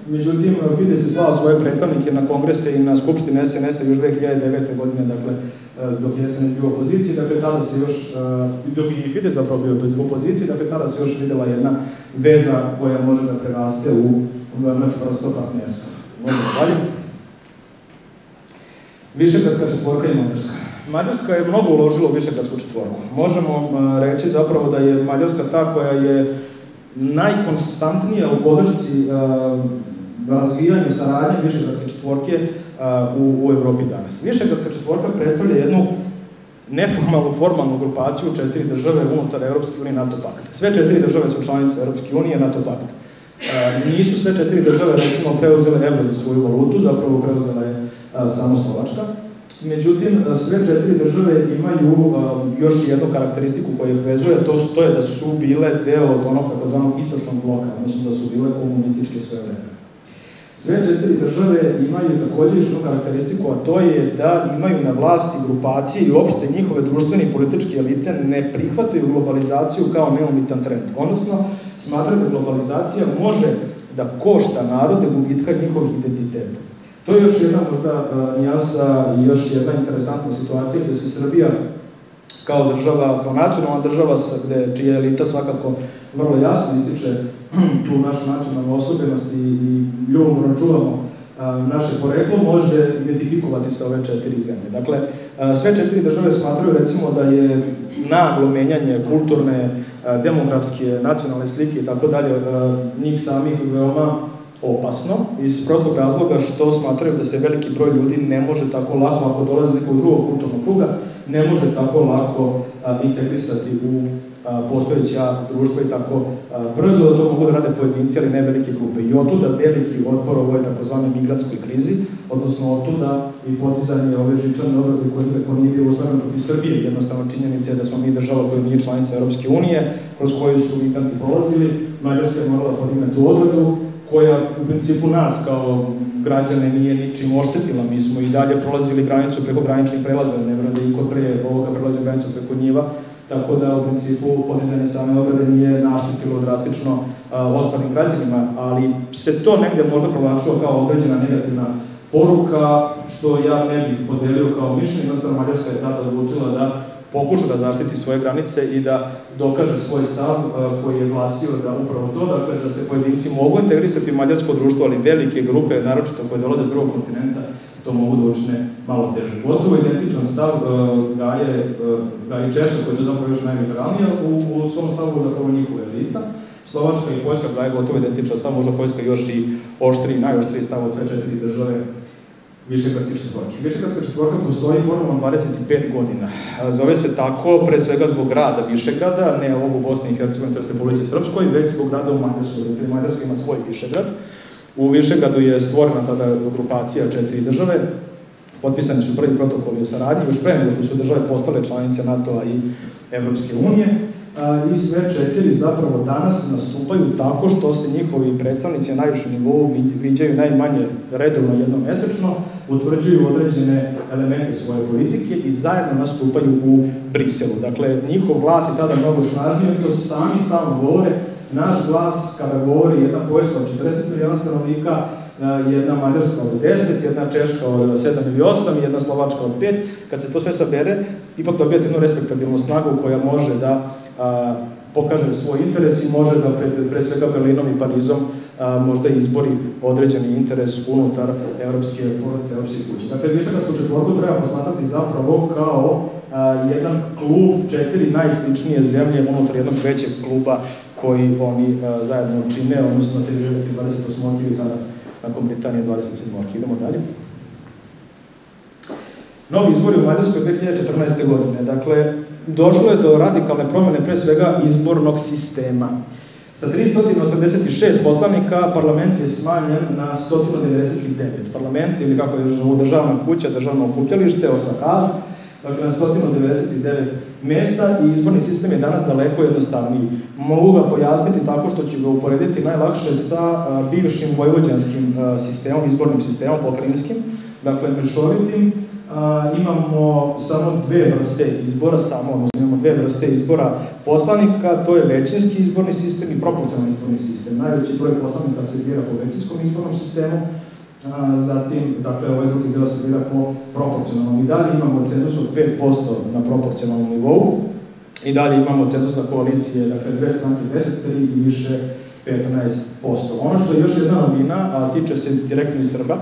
međutim, Fides je slao svoje predstavnike na kongrese i na skupštine es en es-a još dve hiljade devete. godine, dakle, dok je es en es bio u opoziciji, dakle, tada se još, dok je i Fides zapravo bio u opoziciji, dakle, tada se još videla jedna veza koja može da preraste u međunarodno partnerstvo. Možemo dalje. Višegradska četvorka i Mađarska. Mađarska je mnogo uložila u Višegradsku četvorku. Možemo reći zapravo da je Mađarska ta koja je najkonstantnija u podršci razvijanju saradnje Višegradske četvorke u, u Evropi danas. Višegradska četvorka predstavlja jednu neformalnu, formalnu grupaciju četiri države unutar Evropske unije i NATO pakta. Sve četiri države su članice Evropske unije i NATO pakta. Nisu sve četiri države, recimo, preuzele evro za svoju valutu, zapravo preuzela je samo Slovačka. Međutim, sve četiri države imaju još jednu karakteristiku koja ih vezuje, to je da su bile deo od onog takozvanog istočnog bloka, odnosno da su bile komunističke sve vreme. Sve četiri države imaju također još jednu karakteristiku, a to je da imaju na vlasti grupacije i uopšte njihove društvene i političke elite ne prihvataju globalizaciju kao neumitan trend. Odnosno, smatraju da globalizacija može da košta narode gubitka njihovih identiteta. To je još jedna možda nijansa i još jedna interesantna situacija gde se Srbija kao država, kao nacionalna država, čija elita svakako vrlo jasno ističe tu našu nacionalnu osobenost i ljubomorno čuvamo naše poreklo, može identifikovati sa ove četiri zemlje. Dakle, sve četiri države smatraju, recimo, da je naglo menjanje kulturne, demografske, nacionalne slike i tako dalje njih samih veoma opasno, iz prostog razloga što smatraju da se veliki broj ljudi ne može tako lako, ako dolazi nekog drugog kulturnog kruga, ne može tako lako integrisati u postojeća društva i tako brzo, da to mogu da rade pojedinci, ali ne velike grupe. I otuda veliki otpor ovoj takozvanoj migrantskoj krizi, odnosno otuda i podizanje ove žičane obrade koje nije bilo usmereno protiv Srbije. Jednostavno činjenica je da smo mi država koja nije članica Evropske unije, kroz koju su migranti prolazili. Mađarska je morala podignuti tu obradu, koja u principu nas kao građane nije ničim oštetila. Mi smo i dalje prolazili granicu preko graničnih prelaza, ne vjerujem da i kod pre ovoga prelazio granicu preko njiva, tako da u principu podizanje same obrade nije naštetilo drastično ostalim građanima, ali se to negde možda provlačilo kao određena negativna poruka, što ja ne bih podelio kao mišljenje. Jednostavno, Mađarska je tada odlučila da pokuša da zaštiti svoje granice i da dokaže svoj stav koji je glasio da upravo to, dakle, da se pojedinci mogu integrisati u mađarsko društvo, ali velike grupe, naročito koje dolaze iz drugog kontinenta, to mogu da učine malo teže. Gotovo identičan stav gaje Češka, koja je to zapravo još najliberalnija u svom stavu, zapravo njihova elita. Slovačka i Poljska gaje gotovo identičan stav, možda Poljska još i oštriji, najoštriji stav od sve četiri države Višegradske četvorke. Višegradska četvorka postoji formalno dvadeset pet godina. Zove se tako pre svega zbog grada Višegrada, ne ovog u Bosni i Hercegovini, to je Republici Srpskoj, već zbog grada u Mađarskoj. Dakle, Mađarska ima svoj Višegrad. U Višegradu je stvorena tada grupacija četiri države, potpisani su prvi protokoli o saradnji, još pre nego što su države postale članice NATO-a i Evropske unije, i sve četiri zapravo danas nastupaju tako što se njihovi predstavnici na najvišem nivou viđaju najmanje redovno jednom mesečno, utvrđuju određene elemente svoje politike i zajedno nastupaju u Briselu. Dakle, njihov glas je tada mnogo snažniji, to sami stalno govore. Naš glas, kada govori jedna Poljska od četrdeset miliona stanovnika, jedna Mađarska od deset, jedna Češka od sedam ili osam, jedna Slovačka od pet, kad se to sve sabere, ipak dobijate jednu respektabilnu snagu koja može da pokaže svoj interes i može da pre svega Berlinom i Parizom možda izbori određeni interes unutar evropske porodice, evropske kuće. Dakle, Višegradsku četvorku treba posmatrati zapravo kao jedan klub četiri najsličnije zemlje unutar jednog većeg kluba koji oni zajedno čine, odnosno na teritoriji dvadeset osmorke ili sada nakon Britanije dvadeset sedmorke. Idemo dalje. Novi izbori u Mađarskoj dve hiljade četrnaeste. godine. Dakle, došlo je do radikalne promene pre svega izbornog sistema. Sa tristo osamdeset šest poslanika parlament je smanjen na sto devedeset devet. Parlament, ili kako je zovu državna kuća, državno okupljalište, Osakaz, dakle na sto devedeset devet mesta, i izborni sistem je danas daleko jednostavniji. Mogu ga pojasniti tako što ću ga uporediti najlakše sa bivšim vojvođanskim sistemom, izbornim sistemom, pokrajinskim, dakle mešovitim, imamo samo dve vrste izbora, samo, odnosno imamo dve vrste izbora poslanika, to je većinski izborni sistem i proporcionalni izborni sistem. Najveći broj poslanika se bira po većinskom izbornom sistemu, zatim, dakle, ovaj drugi deo se bira po proporcionalnom. I dalje imamo cenzus od pet posto na proporcionalnom nivou, i dalje imamo cenzus za koalicije, dakle, dve stranke deset, tri i više petnaest posto. Ono što je još jedna novina, a tiče se direktno i Srba,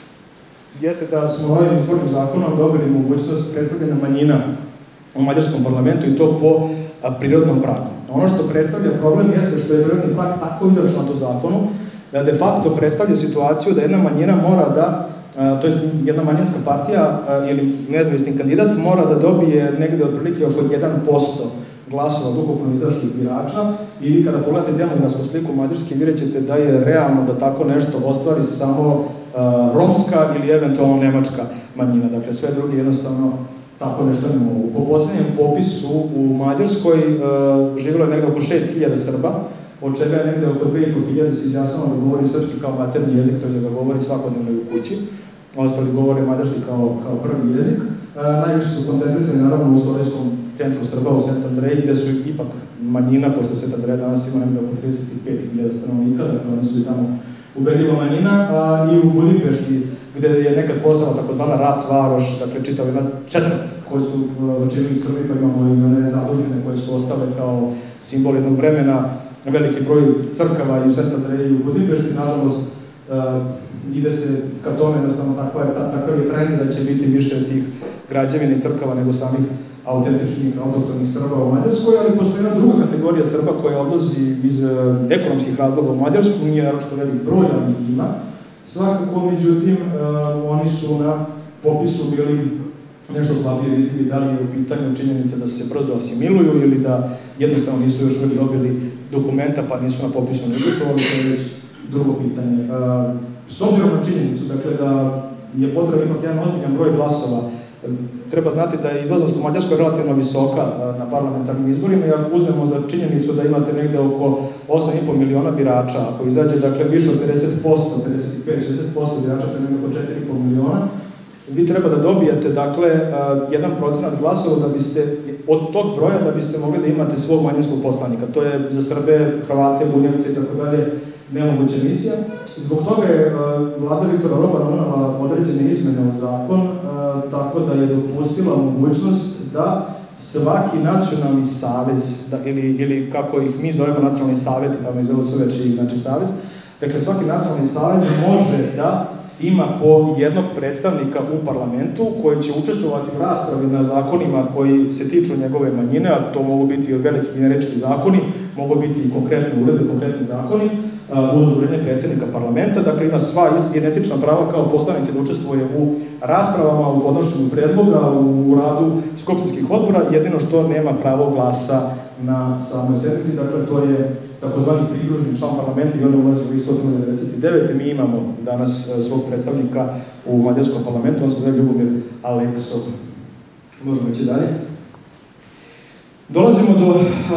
jeste da smo ovim izbornim zakonom dobili mogućnost predstavljanja manjina u mađarskom parlamentu i to po prirodnom pragu. Ono što predstavlja problem jeste što je prirodni prag tako izračunat u zakonu, da de facto predstavlja situaciju da jedna manjina mora da, to je jedna manjinska partija ili nezavisni kandidat mora da dobije negde otprilike oko jedan posto glasova od ukupno izašlih birača i vi kada pogledate demografsku sliku Mađarske vidjet ćete da je realno da tako nešto ostvari samo romska ili eventualno nemačka manjina. Dakle, sve drugi jednostavno tako nešto ne mogu. Po poslednjem popisu u Mađarskoj živjelo je negde oko šest hiljada Srba, od čega je negde oko dve i po hiljade se izjasnilo da govori srpski kao materni jezik, to je da ga govori svakodnevno u kući. Ostali govore mađarski kao, kao prvi jezik. Najviše su koncentrisani naravno u istorijskom centru Srba u Sent Andreji, gde su ipak manjina, pošto Sent Andreja danas ima negde oko trideset pet hiljada stanovnika, dakle oni su i tamo ubedljiva manjina, a i u Budimpešti, gde je nekad postala takozvana Rac Varoš, dakle čitav jedna četvrt koji su činili Srbi, pa imamo i one zadužbine koje su ostale kao simbol jednog vremena, veliki broj crkava i u Sent Andreji i u Budimpešti, nažalost, ide se ka tome, jednostavno takav je trend da će biti više tih građevina i crkava nego samih autentičnih, autoktonih Srba u Mađarskoj, ali postoji jedna druga kategorija Srba koja odlazi iz ekonomskih razloga u Mađarsku, nije naročito velik broj, ali ih ima. Svakako, međutim, oni su na popisu bili nešto slabije vidljivi, da li je u pitanju činjenica da se brzo asimiluju ili da jednostavno nisu još uvijek dobili dokumenta pa nisu na popisu ne učestvovali, to je već drugo pitanje. S obzirom na činjenicu, dakle, da je potrebno ipak jedan ozbiljan broj glasova, treba znati da je izlaznost u Mađarskoj relativno visoka na parlamentarnim izborima i ako uzmemo za činjenicu da imate negde oko osam i po miliona birača, ako izađe, dakle, više od pedeset posto, pedeset pet do šezdeset posto birača, to je negde oko četiri i po miliona, vi treba da dobijete, dakle, jedan procenat glasova da biste, od tog broja da biste mogli da imate svog manjinskog poslanika. To je za Srbe, Hrvate, Bunjevce i tako dalje nemoguća misija. Zbog toga je vlada Viktora Orbana unela određene izmene u zakon, tako da je dopustila mogućnost da svaki nacionalni savez, ili, ili kako ih mi zovemo nacionalni saveti, tamo ih zovu su već i znači savez, dakle svaki nacionalni savez može da ima po jednog predstavnika u parlamentu koji će učestvovati u raspravi na zakonima koji se tiču njegove manjine, a to mogu biti od velikih generički zakoni, mogu biti i konkretne uredbe, konkretni zakoni, uz odobrenje predsednika parlamenta, dakle ima sva identična prava kao poslanici da učestvuje u raspravama, u podnošenju predloga, u radu skupštinskih odbora, jedino što nema pravo glasa na samoj sednici, dakle to je takozvani pridruženi član parlamenta i onda ulazi u sto devedeset devet. Mi imamo danas svog predstavnika u mađarskom parlamentu, on se zove Ljubomir Aleksov. Možemo ići dalje. Dolazimo do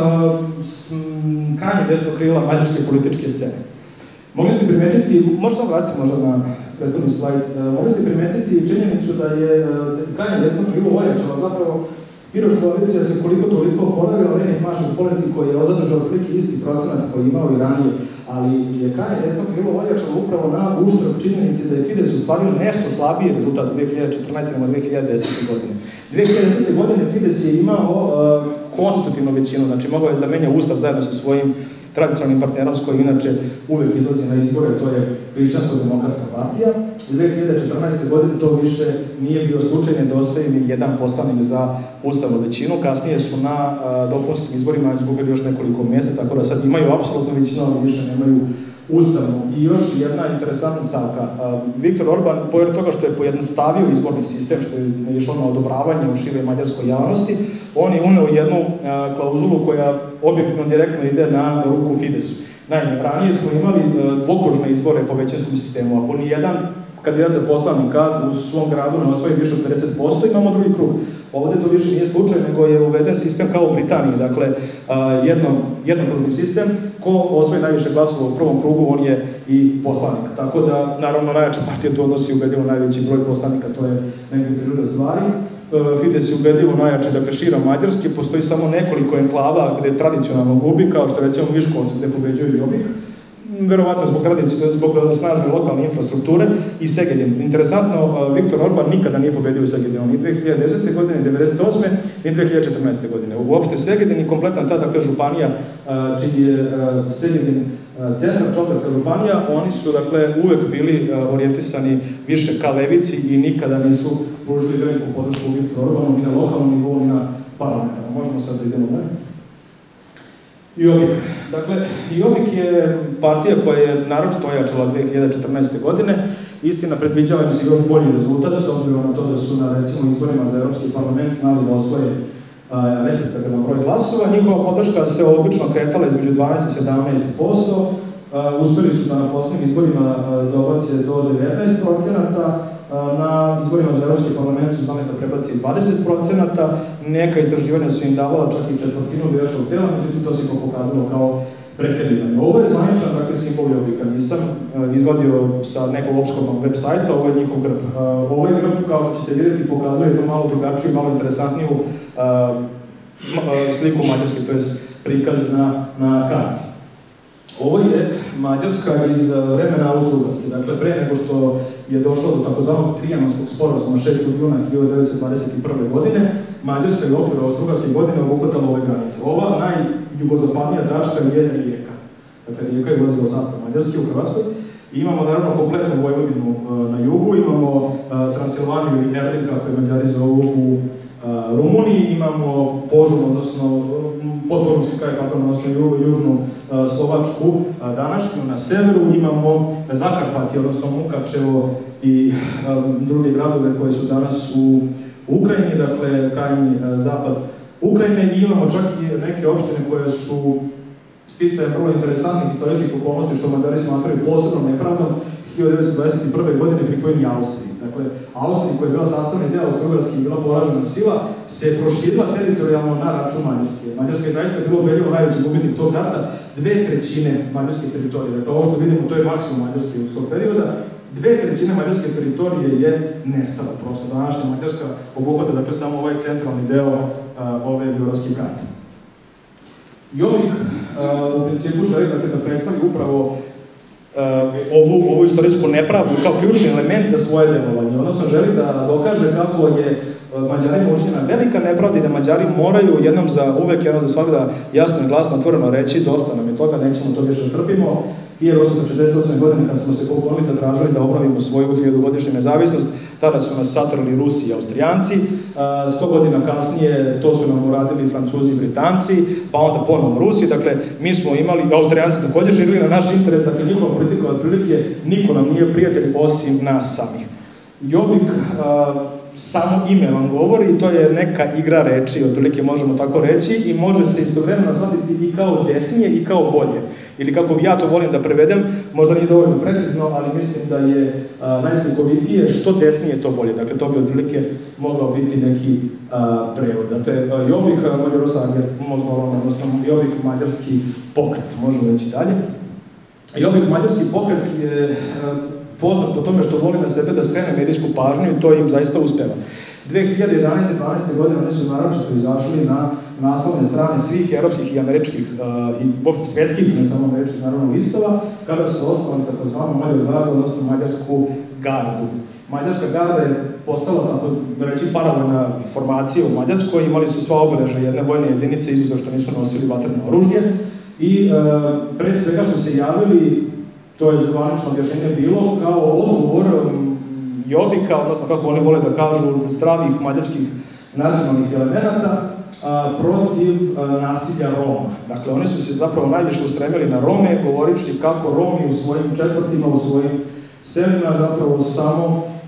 krajnje desnog krila mađarske političke scene. Mogli ste primetiti, možda sam vratiti možda na prethodni slajd, mogli ste primetiti činjenicu da je krajnje desno krilo ojačalo, zapravo Miroš koalicija se koliko toliko oporavila, nekih maših politiko je odadržao otprilike isti procenat koji je imao i ranije, ali je krajnje desno krilo ojačalo upravo na uštrb činjenici da je Fides ostvario nešto slabiji rezultat dve hiljade četrnaeste. nego dve hiljade desete. godine. dve hiljade desete. godine Fides je imao konstitutivnu većinu, znači mogao je da menja ustav zajedno sa svojim tradicionalnim partnerom s kojim inače uvek izlazi na izbore, to je Hrišćansko-demokratska partija. dve hiljade četrnaeste. godine to više nije bio slučaj, nedostaje im jedan poslanik za ustavnu većinu. Kasnije su na dopunskim izborima izgubili još nekoliko mjesta, tako da sad imaju apsolutnu većinu, ali više nemaju ustavnu. I još jedna interesantna stavka. Viktor Orban, pored toga što je pojednostavio izborni sistem, što je išlo na odobravanje u široj mađarskoj javnosti, on je uneo jednu klauzulu koja objektivno direktno ide na ruku Fidesu. Naime, ranije smo imali dvokružne izbore po većinskom sistemu. Ako nijedan kandidat za poslanika u svom gradu ne osvoji više od pedeset posto, imamo drugi krug. Ovde to više nije slučaj, nego je uveden sistem kao u Britaniji, dakle jedno, jednokružni sistem, ko osvoji najviše glasova u prvom krugu, on je i poslanik. Tako da, naravno, najjača partija to odnosi ubedljivo najveći broj poslanika, to je negdje priroda stvari. Fides je ubedljivo najjači, dakle, širom Mađarske, postoji samo nekoliko enklava gde tradicionalno gubi, kao što recimo Viškovci gde pobeđuju Jobbik, verovatno zbog tradicije, zbog snažne lokalne infrastrukture, i Segedin. Interesantno, Viktor Orban nikada nije pobedio u Segedinu, ni dve hiljade desete. godine, ni devedeset osme. ni dve hiljade četrnaeste. godine. Uopšte Segedin i kompletna ta, dakle, županija, čiji je Segedin centar, Čokarska županija, oni su, dakle, uvek bili orijentisani više ka levici i nikada nisu pružili veliku podršku Viktoru Orbanu, ni na lokalnom nivou, ni na parlamentarnom. Možemo sad da idemo dalje. Jobbik. Dakle, Jobbik je partija koja je naročito ojačala dve hiljade četrnaeste. godine. Istina, predviđava im se još bolji rezultat, s obzirom na to da su na, recimo, izborima za Evropski parlament znali da osvoje respektabilan broj glasova. Njihova podrška se obično kretala između dvanaest i sedamnaest posto. Uspeli su da na poslednjim izborima dobace do devetnaest procenata. Na izborima za Evropski parlament su znali da prebaci dvadeset procenata. Neka istraživanja su im davala čak i četvrtinu biračkog tela, međutim to se pokazalo kao preterivanje. Ovo je zvaničan, dakle, simbol Jobbika. Nisam izvadio sa nekog opskurnog web sajta, ovo je njihov grb. Ovo je grb, kao što ćete vidjeti, pokazuje jednu malo drugačiju, malo interesantniju sliku Mađarske, to je prikaz na, na karti. Ovo je Mađarska iz vremena Austro-Ugarske. Dakle, pre nego što je došlo do takozvanog Trijanonskog sporazuma šestog juna hiljade devetsto dvadeset prve. godine, Mađarska je u okviru Austro-Ugarske godine obuhvatala ove granice. Ova najjugozapadnija tačka je Rijeka. Dakle, Rijeka je ulazila u sastav Mađarske u Hrvatskoj. I imamo, naravno, kompletnu Vojvodinu na jugu, imamo Transilvaniju ili Erdin, kako je Mađari zovu, u Rumuniji, imamo Požun, odnosno podpožunski kraj, pardon, odnosno južnu Slovačku današnju, na severu imamo Zakarpatije, odnosno Mukačevo i druge gradove koje su danas u Ukrajini, dakle krajnji zapad Ukrajine, i imamo čak i neke opštine koje su sticajem vrlo interesantnih istorijskih okolnosti, što Mađari smatraju posebnom nepravdom, hiljade devetsto dvadeset prve. godine pripojeni Austriji. Dakle, Austriji, koja je bila sastavni deo Austro-Ugarske i bila poražena sila, se proširila teritorijalno na račun Mađarske. Mađarska je zaista bilo ubedljivo najveći gubitnik tog rata, dve trećine mađarske teritorije. Dakle, ovo što vidimo, to je maksimum Mađarske iz tog perioda. Dve trećine mađarske teritorije je nestala prosto. Današnja Mađarska obuhvata, dakle, samo ovaj centralni deo ove geografske karte. Jobbik u principu želi, dakle, da predstavi upravo ovu, ovu istorijsku nepravdu kao ključni element za svoje delovanje. Odnosno, želi da dokaže kako je Mađarima učinjena velika nepravda i da Mađari moraju jednom za uvek, jednom za svakda jasno i glasno otvoreno reći dosta nam je toga, nećemo to više trpimo. hiljade osamsto četrdeset osme. godine, kad smo se poklonili, zatražili da obnovimo svoju hiljadugodišnju nezavisnost, tada su nas satrali Rusi i Austrijanci, sto godina kasnije to su nam uradili Francuzi i Britanci, pa onda ponovno Rusi. Dakle, mi smo imali, Austrijanci također živjeli na naš interes, dakle, njihova politika otprilike niko nam nije prijatelj osim nas samih. Jobbik, samo ime vam govori, i to je neka igra reči, otprilike možemo tako reći, i može se istovremeno shvatiti i kao desnije i kao bolje. Ili kako bi ja to volim da prevedem, možda nije dovoljno precizno, ali mislim da je najslikovitije što desnije to bolje. Dakle, to bi otprilike mogao biti neki prevod. Dakle, Jobbik Magyarországért mozgalom, odnosno Jobbik mađarski pokret, možemo reći dalje. Jobbik mađarski pokret je poznat po tome što voli na sebe da skrene medijsku pažnju i to im zaista uspeva. dve hiljade jedanaeste i dvanaeste. godine oni su naročito izašli na naslovne strane svih evropskih i američkih i uopšte svetskih, ne samo američkih, naravno, listova, kada su osnovali takozvanu Magyar gardu, odnosno Mađarsku gardu. Mađarska garda je postala, tako reći, paralelna formacija u Mađarskoj, imali su sva obeležja jedne vojne jedinice, izuzev što nisu nosili vatreno oružje, i pre svega su se javili, to je zvanično objašnjenje bilo, kao odgovor Jobbika, odnosno kako oni vole da kažu, zdravih mađarskih nacionalnih elemenata, protiv nasilja Roma. Dakle, oni su se zapravo najviše ustremili na Rome, govorivši kako Romi u svojim četvrtima, u svojim selima zapravo samo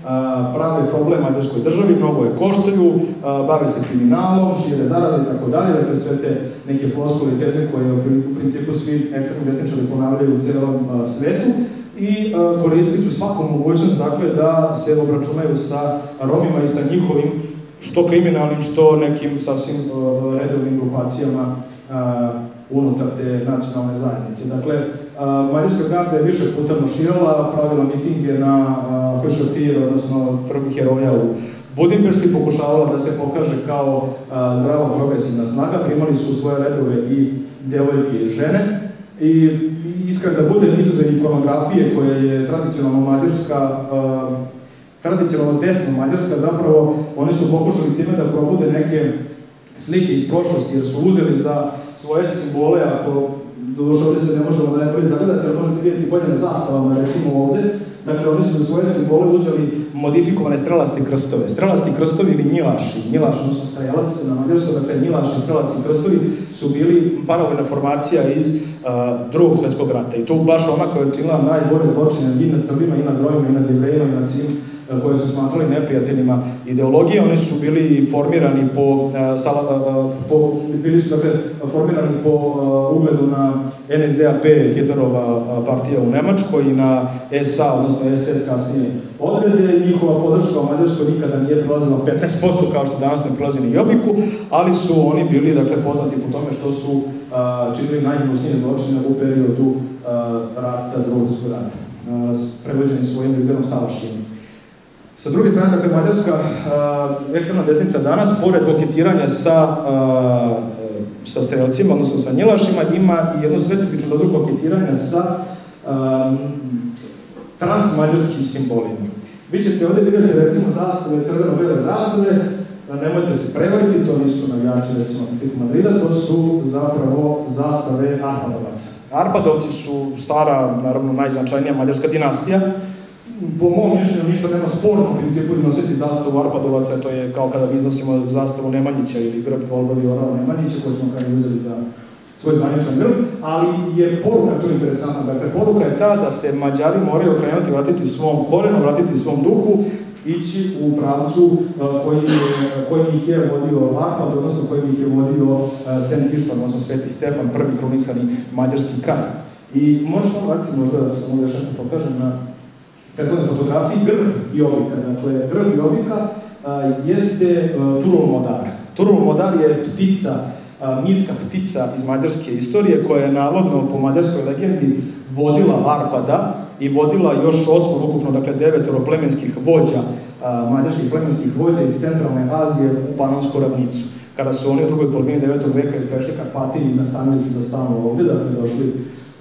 prave problem mađarskoj državi, mnogo je koštaju, bave se kriminalom, šire zaraze i tako dalje, dakle sve te neke floskule i teze koje u principu svi ekstremni desničari ponavljaju u celom svetu i koristili su svaku mogućnost, dakle, da se obračunaju sa Romima i sa njihovim što kriminalnim, što nekim sasvim redovnim grupacijama unutar te nacionalne zajednice. Dakle, Mađarska garda je više puta marširala, pravila mitinge na Hršatir, odnosno Trgu heroja u Budimpešti, pokušavala da se pokaže kao zdrava progresivna snaga, primali su u svoje redove i devojke i žene i iskreno da bude izuzev ikonografije koja je tradicionalno mađarska, tradicionalno desno mađarska, zapravo oni su pokušali time da probude neke slike iz prošlosti, jer su uzeli za svoje simbole, ako doduše ovde se ne možemo da najbolje zagledati, ali možete vidjeti bolje na zastavama, recimo ovde, dakle oni su za svoje simbole uzeli modifikovane strelasti krstove. Strelasti krstovi ili njilaši, njilaš, odnosno strelac na mađarskom, dakle njilaši i strelasti krstovi su bili paravojna formacija iz drugog svetskog rata. I tu baš ona koja je učinila najgore zločine i nad Srbima, i nad Romima, i nad Jevrejima, i nad svim koje su smatrali neprijateljima ideologije. Oni su bili formirani po, po bili su dakle formirani po ugledu na N S D A P, Hitlerova partija u Nemačkoj, i na S A, odnosno S S kasnije odrede. Njihova podrška u Mađarskoj nikada nije prelazila petnaest posto, kao što danas ne prelazi ni Jobiku, ali su oni bili dakle poznati po tome što su činili najgnusnije zločine u periodu rata, drugog svjetskog rata, predvođeni svojim liderom Salašijem. Sa druge strane, dakle, mađarska ekstremna desnica danas, pored koketiranja sa, sa strelcima, odnosno sa njilašima, ima i jednu specifičnu dozu koketiranja sa transmađarskim simbolima. Vi ćete ovde vidjeti, recimo, zastave, crveno-bele zastave, nemojte se prevariti, to nisu navijači, recimo, tipu Madrida, to su zapravo zastave Arpadovaca. Arpadovci su stara, naravno, najznačajnija mađarska dinastija. Po mom mišljenju ništa nema sporno u principu iznositi zastavu Arpadovaca, to je kao kada iznosimo zastavu Nemanjića ili grb Volgovi Orao Nemanjića, koji smo kada uzeli za svoj zvaničan grb, ali je poruka tu interesantna. Dakle, poruka je ta da se Mađari moraju okrenuti, vratiti svom korenu, vratiti svom duhu, ići u pravcu kojim ih je vodio Arpad, odnosno kojim ih je vodio Sent Ištan, odnosno Sveti Stefan, prvi krunisani mađarski kralj. I možeš vam vratiti možda da sam ovdje još nešto pokažem na prethodnoj fotografiji, grb Jobika. Dakle, grb Jobika jeste Turul Modar. Turul Modar je ptica, mitska ptica iz mađarske istorije, koja je navodno po mađarskoj legendi vodila Arpada i vodila još osmor, ukupno, dakle, devetoro plemenskih vođa, mađarskih plemenskih vođa iz centralne Azije u Panonsku ravnicu. Kada su oni u drugoj polovini devetog veka prešli Karpati i nastanili se da stanu ovde, dakle, došli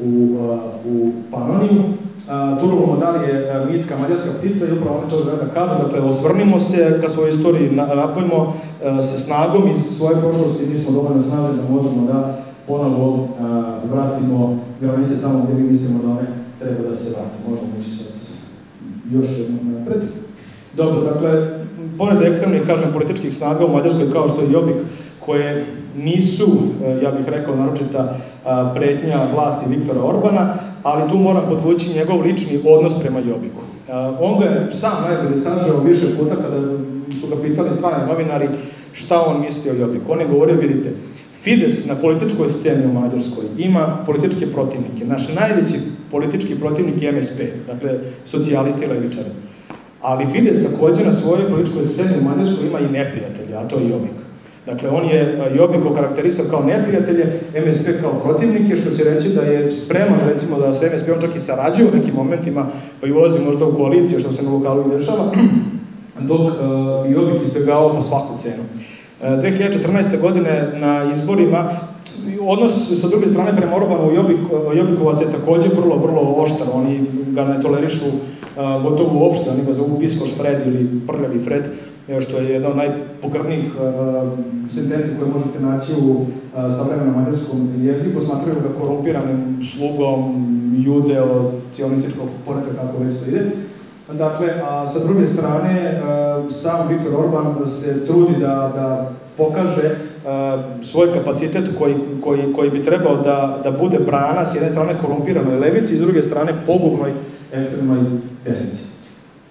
u Panoniju. Turul Modar je mitska mađarska ptica i upravo oni to da kažu, dakle, osvrnimo se ka svojoj istoriji, napojimo se snagom iz svoje prošlosti, mi smo dovoljno snažni da možemo da ponovo vratimo granice tamo gde mi mislimo da one treba da se vrate. Možemo ići sad još jednom napred. Dobro, dakle, pored ekstremnih, kažem, političkih snaga u Mađarskoj, kao što je Jobik, koje nisu, ja bih rekao, naročita pretnja vlasti Viktora Orbana, ali tu moram podvući njegov lični odnos prema Jobiku. On ga je sam najbolje sažao više puta kada su ga pitali strani novinari šta on misli o Jobiku. On je govorio, vidite, Fides na političkoj sceni u Mađarskoj ima političke protivnike. Naš najveći politički protivnik je M S P, dakle, socijalisti i levičari. Ali Fides takođe na svojoj političkoj sceni u Mađarskoj ima i neprijatelja, a to je Jobik. Dakle, on je Jobik okarakterisao kao neprijatelje, M S P kao protivnike, što će reći da je spreman, recimo, da se M S P on čak i sarađuje u nekim momentima, pa i ulazi možda u koaliciju, što se na lokalu i dešava, dok bi Jobik izbjegavao po svaku cenu. dve hiljade četrnaeste. godine na izborima, odnos sa druge strane prema Orbanu Jobikovac je takođe vrlo, vrlo oštar, oni ga ne tolerišu gotovo uopšte, oni ga zovu Piskoš Fred ili Prljavi Fred, što je jedna od najpokrdnijih sentencija koje možete naći u savremenom mađarskom jeziku, smatraju ga korumpiranim slugom judeo-cionističkog poretka, kako već to ide. Dakle, a sa druge strane, sam Viktor Orban se trudi da, da pokaže svoj kapacitet koji, koji, koji bi trebao da, da bude brana s jedne strane korumpiranoj levici i s druge strane pogubnoj ekstremnoj desnici.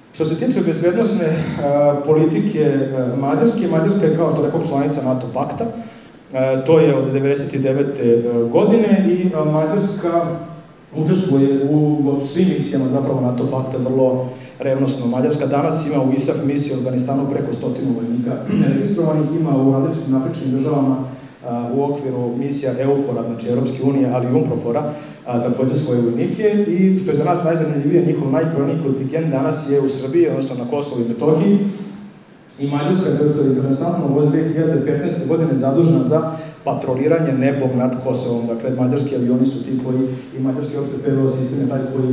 Što se tiče bezbednosne politike Mađarske, Mađarska je kao što rekao članica NATO pakta, to je od devedeset devete godine i Mađarska učestvuje u svim misijama zapravo NATO pakta vrlo revnosno. Mađarska danas ima u I S A F misiji u Afganistanu preko stotinu vojnika registrovanih, ima u različitim afričkim državama u okviru misija EUFOR-a, znači Evropske unije, ali i UNPROFOR-a, takođe svoje vojnike i što je za nas najzanimljivije, njihov najbrojniji kontingent danas je u Srbiji, odnosno na Kosovu i Metohiji. I Mađarska, to što je interesantno, od dve hiljade petnaeste godine zadužena za patroliranje nebom nad Kosovom. Dakle, mađarski avioni su ti koji, i mađarski opšte P V O sistem je taj koji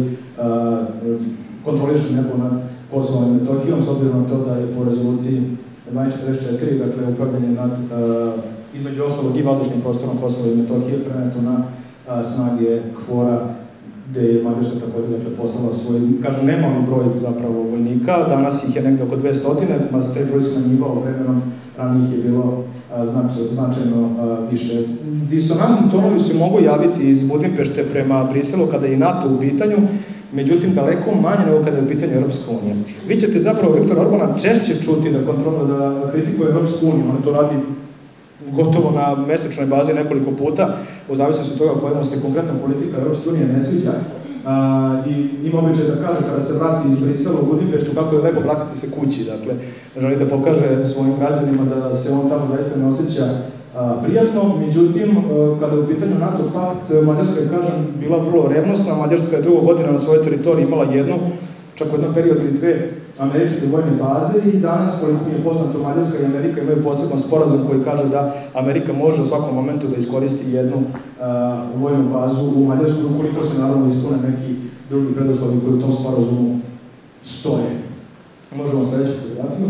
kontroliše nebo nad Kosovom i Metohijom, s obzirom na to da je po rezoluciji dvanaest četrdeset četiri, dakle, upravljanje nad, između ostalog, i vazdušnim prostorom Kosova i Metohije preneto na snage KFOR-a, gde je Mađarska takođe, dakle, poslala svoj, kažem, nemali broj zapravo vojnika, danas ih je negde oko dvesta, ma se taj broj smanjivao vremenom, ranije ih je bilo značajno više. Disonantni tonovi se mogu javiti iz Budimpešte prema Briselu kada je i NATO u pitanju, međutim, daleko manje nego kada je u pitanju Evropska unija. Vi ćete zapravo Viktora Orbana češće čuti da kontrolno da kritikuje Evropsku uniju, on to radi gotovo na mesečnoj bazi nekoliko puta, u zavisnosti od toga kojemu se konkretna politika Evropske unije ne sviđa. I ima običaj da kaže kada se vrati iz Brisela u Budimpeštu kako je lepo vratiti se kući. Dakle, želi da pokaže svojim građanima da se on tamo zaista ne osjeća prijatno. Međutim, kada je u pitanju NATO pakt, Mađarska je, kažem, bila vrlo revnosna. Mađarska je drugo godina na svojoj teritoriji imala jednu, čak u jednom periodu ili dve američke vojne baze i danas, koliko mi je poznato, Mađarska i Amerika imaju poseban sporazum koji kaže da Amerika može u svakom momentu da iskoristi jednu vojnu bazu u Mađarsku, ukoliko se naravno ispune neki drugi preduslovi koji u tom sporazumu stoje. Možemo sledeću fotografiju.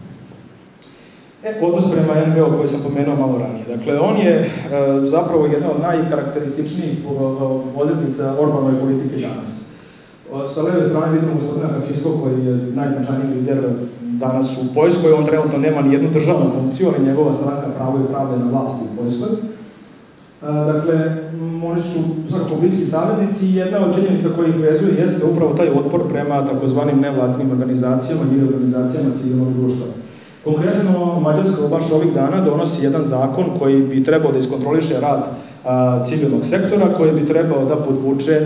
E, odnos prema N B O koji sam pomenuo malo ranije. Dakle, on je zapravo jedna od najkarakterističnijih odrednica Orbanove politike danas. Sa leve strane vidimo gospodina Kačinskog koji je najznačajniji lider danas u Poljskoj. On trenutno nema ni jednu državnu funkciju, ali njegova stranka Pravo i pravda je na vlasti u Poljskoj. Dakle, oni su svakako bliski saveznici i jedna od činjenica koja ih vezuje jeste upravo taj otpor prema takozvanim nevladinim organizacijama i organizacijama civilnog društva. Konkretno, Mađarska baš ovih dana donosi jedan zakon koji bi trebao da iskontroliše rad civilnog sektora, koji bi trebao da podvuče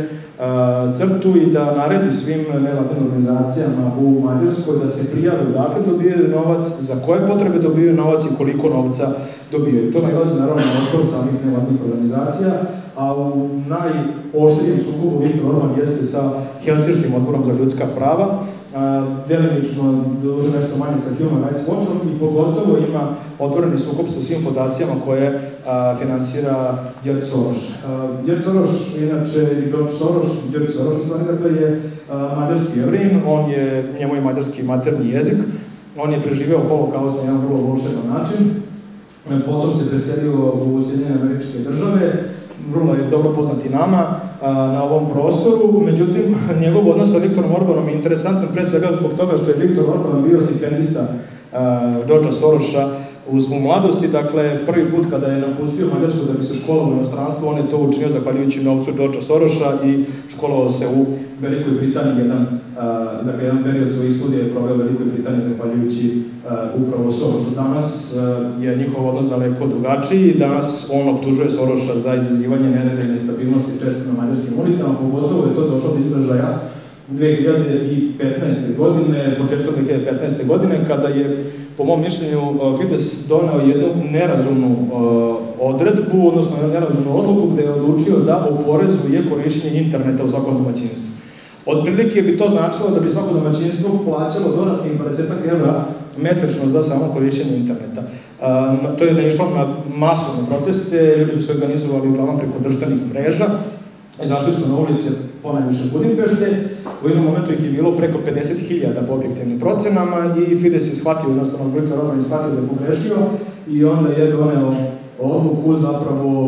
crtu i da naredi svim nevladinim organizacijama u Mađarskoj da se prijave odakle dobijaju novac, za koje potrebe dobijaju novac i koliko novca dobijaju. To nailazi naravno na otpor samih nevladinih organizacija, a u najoštrijem sukobu Viktor Orban jeste sa Helsinškim odborom za ljudska prava, delimično duže nešto manje sa Human Rights Watchom i pogotovo ima otvoreni sukob sa svim fondacijama koje finansira George Soros. George Soros, inače i George Soros, George Soros u stvari, dakle, je mađarski Jevrin, on je, njemu je mađarski maternji jezik, on je preživeo holokaust na jedan vrlo volševan način, potom se preselio u Sjedinjene Američke Države, vrlo je dobro poznat i nama na ovom prostoru, međutim, njegov odnos sa Viktorom Orbanom je interesantan pre svega zbog toga što je Viktor Orban bio stipendista Georgea Sorosa u mladosti, dakle, prvi put kada je napustio Mađarsku da bi se školovao u inostranstvu, on je to učinio zahvaljujući novcu Georgea Sorosa i školovao se u Velikoj Britaniji, jedan, dakle, jedan period svojih studija je proveo u Velikoj Britaniji zahvaljujući upravo Sorosu. Danas je njihov odnos daleko drugačiji, danas on optužuje Sorosa za izazivanje nereda i nestabilnosti često na mađarskim ulicama, pogotovo je to došlo do izražaja dve hiljade petnaeste godine, početkom dve hiljade petnaeste godine, kada je, po mom mišljenju, Fides doneo jednu nerazumnu odredbu, odnosno jednu nerazumnu odluku gde je odlučio da oporezuje korišćenje interneta u svakom domaćinstvu. Otprilike bi to značilo da bi svako domaćinstvo plaćalo dodatnih dvadeset evra mesečno za samo korišćenje interneta. To je naišlo na masovne proteste, ljudi su se organizovali uglavnom preko društvenih mreža, izašli su na ulice ponajviše Budimpešte, u jednom momentu ih je bilo preko pedeset hiljada po objektivnim procenama i Fides je shvatio, jednostavno Viktor Orban je shvatio da je pogrešio i onda je doneo odluku zapravo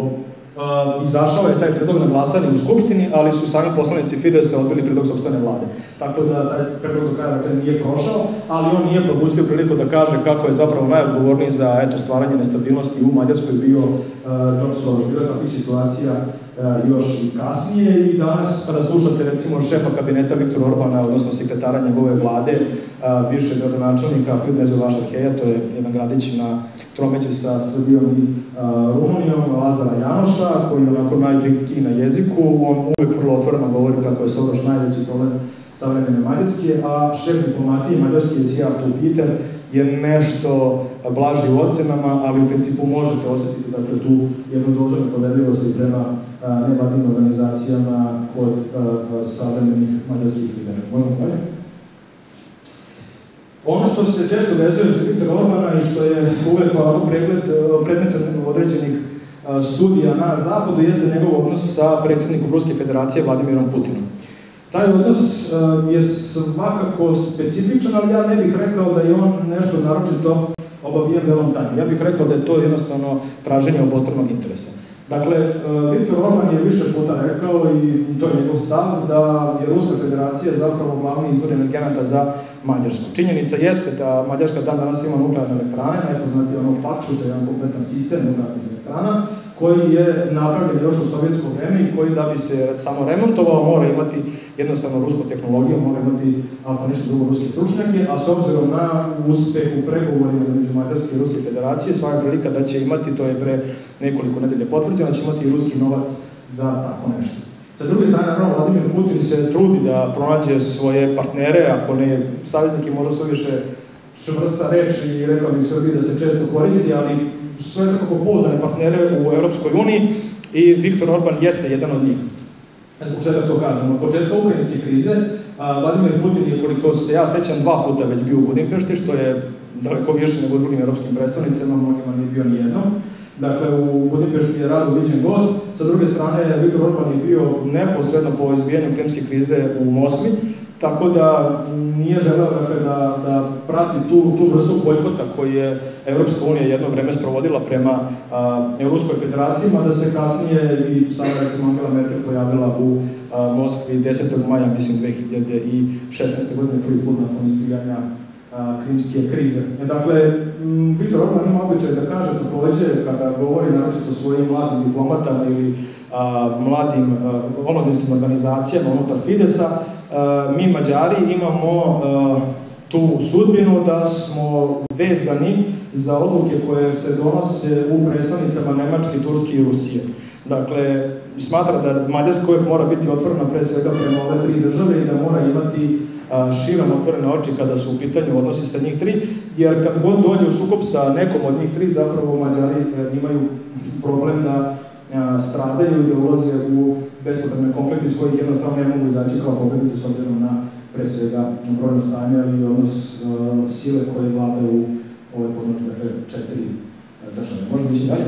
izašao je taj predlog na glasanje u Skupštini, ali su sami poslanici Fidesa odbili predlog sopstvene vlade. Tako da taj predlog do kraja dakle, nije prošao, ali on nije propustio priliku da kaže kako je zapravo najodgovorniji za eto, stvaranje nestabilnosti u Mađarskoj bio George Soros. Bilo je takvih situacija još i kasnije i danas kada slušate recimo šefa kabineta Viktora Orbana, odnosno sekretara njegove vlade, bivšeg gradonačelnika Fidesz Vašarheja, to je jedan gradić na tromeđi sa Srbijom i Rumunijom, Lazara Janoša, koji je onako najbritkiji na jeziku, on uvek vrlo otvoreno govori kako je Soros najveći problem savremene Mađarske, a šef diplomatije Mađarske, Sijar Peter, je nešto blaži u ocenama, ali u principu možete osetiti dakle, tu jednu dozu nepovedljivosti prema nevladinim organizacijama kod savremenih mađarskih lidera. Možemo dalje? Ono što se često vezuje za Viktora Orbana i što je uvek predmet određenih studija na zapadu jeste njegov odnos sa predsjednikom Ruske federacije Vladimirom Putinom. Taj odnos je svakako specifičan, ali ja ne bih rekao da je on nešto naročito obavijen velom tajnom. Ja bih rekao da je to jednostavno traženje obostranog interesa. Dakle, Viktor Orban je više puta rekao, i to je njegov stav, da je Ruska federacija zapravo glavni izvor energenata za Mađarsku. Činjenica jeste da Mađarska dan danas ima nuklearne elektrane, najpoznatiji ono Pakšu, to je jedan kompletan sistem nuklearnih elektrana, koji je napravljen još u sovjetsko vreme i koji da bi se samo remontovao mora imati jednostavno rusku tehnologiju, mora imati ako nešto drugo ruske stručnjake, a s obzirom na uspeh u pregovorima među Mađarske i Ruske federacije, svaka prilika da će imati, to je pre nekoliko nedelje potvrđeno, da će imati i ruski novac za tako nešto. Sa druge strane, naravno, Vladimir Putin se trudi da pronađe svoje partnere, ako ne saveznike, možda su više čvrsta reč i rekao bih Srbiji da se često koristi, ali sve svakako pouzdane partnere u Evropskoj uniji i Viktor Orban jeste jedan od njih. Zbog čega to kažem? Od početka ukrajinske krize, Vladimir Putin je, koliko se ja sećam, dva puta već bio u Budimpešti, što je daleko više nego u drugim evropskim predstavnicama, mnogima nije bio nijednom. Dakle, u Budimpešti je rado viđen gost. Sa druge strane, Viktor Orban je bio neposredno po izbijanju krimske krize u Moskvi, tako da nije želeo dakle, da, da prati tu, tu vrstu bojkota koju je Evropska unija jedno vreme sprovodila prema a, Ruskoj federaciji, da se kasnije i sada recimo Angela Merkel pojavila u a, Moskvi desetog maja, mislim, dve hiljade šesnaeste. godine, prvi put nakon izbijanja krimske krize. Dakle, Viktor Orban ima običaj da kaže takođe, kada govori naročito svojim mladim diplomatama ili a, mladim a, omladinskim organizacijama unutar Fidesa, a, mi Mađari imamo a, tu sudbinu da smo vezani za odluke koje se donose u predstavnicama Nemačke, Turske i Rusije. Dakle, smatra da Mađarska uvek mora biti otvorena pre svega prema ove tri države i da mora imati širom otvorene oči kada su u pitanju odnosi sa njih tri, jer kad god dođe u sukob sa nekom od njih tri, zapravo Mađari imaju problem da stradaju i da ulaze u bespotrebne konflikte iz kojih jednostavno ne mogu izaći kao pobednici s obzirom na pre svega brojno stanje i odnos sile koje vlada u ove podnote, dakle, četiri države. Možemo ići dalje?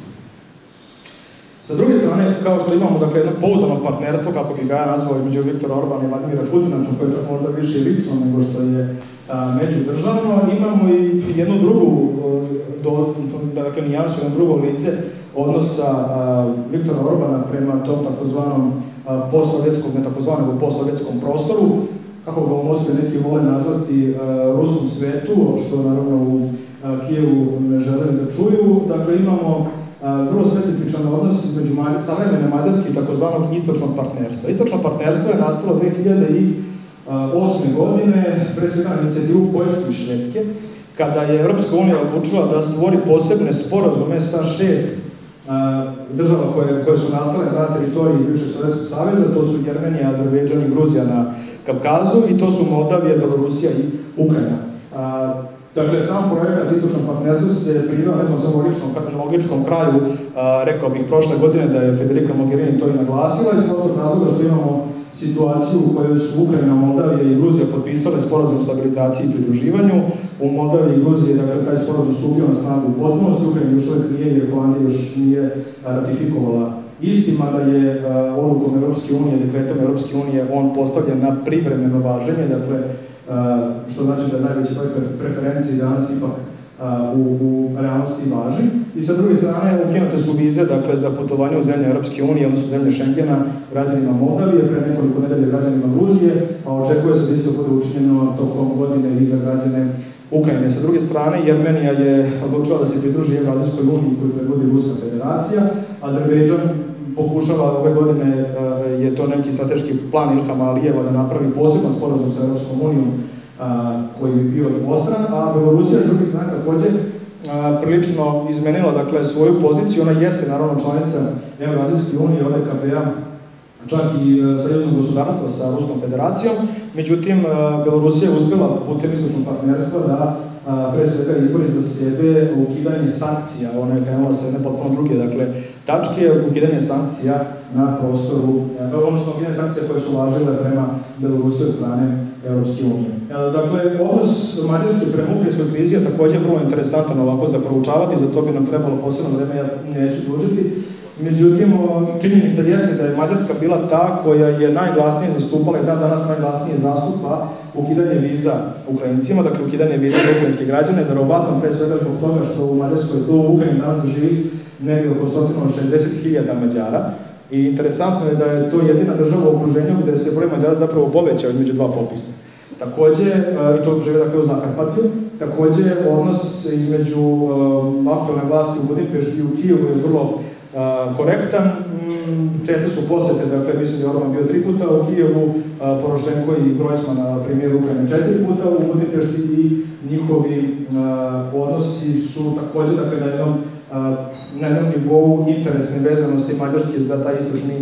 Sa druge strane, kao što imamo dakle, jedno pouzdano partnerstvo, kako bi ga ja nazvao, između Viktora Orbana i Vladimira Putina, koje je čak možda više lično nego što je a, međudržavno, imamo i jednu drugu, do, dakle, nijansu, jedno drugo lice odnosa a, Viktora Orbana prema tom takozvanom postsovjetskom, ne takozvanom postsovjetskom prostoru, kako ga u Moskvi neki vole nazvati a, ruskom svetu, što naravno u a, Kijevu ne žele da čuju. Dakle, imamo vrlo specifičan odnos između savremene Mađarske i takozvanog istočnog partnerstva. Istočno partnerstvo je nastalo dve hiljade osme. godine, pre svega na inicijativu Poljske i Švedske, kada je Evropska unija odlučila da stvori posebne sporazume sa šest država koje, koje su nastale na teritoriji bivšeg Sovjetskog saveza, to su Jermenija, Azerbejdžan i Gruzija na Kavkazu, i to su Moldavija, Belorusija i Ukrajina. Dakle, sam projekat istočnog partnerstva se priveo nekom samologičnom, logičkom kraju, a, rekao bih, prošle godine, da je Federica Mogherini to i naglasila, iz prostog razloga što imamo situaciju u kojoj su Ukrajina, Moldavija i Gruzija potpisale sporazum o stabilizaciji i pridruživanju. U Moldaviji i Gruziji, dakle, taj sporazum stupio na snagu u potpunosti, Ukrajina još uvek nije, jer Holandija još nije ratifikovala isti, mada je odlukom Evropske unije, dekretom Evropske unije, on postavljen na privremeno važenje, dakle, što znači da najveći broj preferencije danas ipak u, u realnosti važi. I sa druge strane, ukinute su vize, dakle, za putovanje u zemlje Europske unije, odnosno zemlje Šengena, građanima Moldavije, pre nekoliko nedelje građanima Gruzije, a očekuje se da isto bude učinjeno tokom godine i za građane Ukrajine. Sa druge strane, Jermenija je odlučila da se pridruži Evroazijskoj uniji koju predvodi Ruska federacija, Azerbejdžan pokušava ove godine, je to neki strateški plan Ilhama Alijeva da napravi poseban sporazum sa Evropskom unijom koji bi bio dvostran, a Belorusija, s druge strane, takođe prilično izmenila, dakle, svoju poziciju. Ona jeste, naravno, članica Evroazijske unije, O D K B-a, čak i saveznog gospodarstva sa Ruskom federacijom. Međutim, Belorusija je uspela putem istočnog partnerstva da pre svega izbori za sebe ukidanje sankcija. Ona je krenula sa jedne potpuno druge, dakle, tačke, ukidanje sankcija na prostoru, odnosno ukidanje sankcija koje su važile prema Belorusiji od strane Evropske unije. Dakle, odnos Mađarske prema ukrajinskoj krizi je takođe vrlo interesantan ovako za proučavati, za to bi nam trebalo posebno vreme, ja neću dužiti. Međutim, činjenica jeste da je Mađarska bila ta koja je najglasnije zastupala i dan danas najglasnije zastupa ukidanje viza Ukrajincima, dakle ukidanje viza za ukrajinske građane, verovatno pre svega zbog toga što u Mađarskoj to u Ukrajini danas živi negdje oko sto šezdeset hiljada Mađara. I interesantno je da je to jedina država u okruženju gde se broj Mađara zapravo povećao između dva popisa. Takođe, i to žive dakle u Zakarpatju, takođe odnos između aktualne vlasti u Budimpešti i u Kijevu je vrlo korektan. Česte su posete, dakle, mislim da je Orban bio tri puta u Kijevu, Porošenko i Grojsman, premijer Ukrajine, četiri puta u Budimpešti i njihovi odnosi su takođe, dakle, na jednom, na jednom nivou interesne vezanosti Mađarske za taj istočni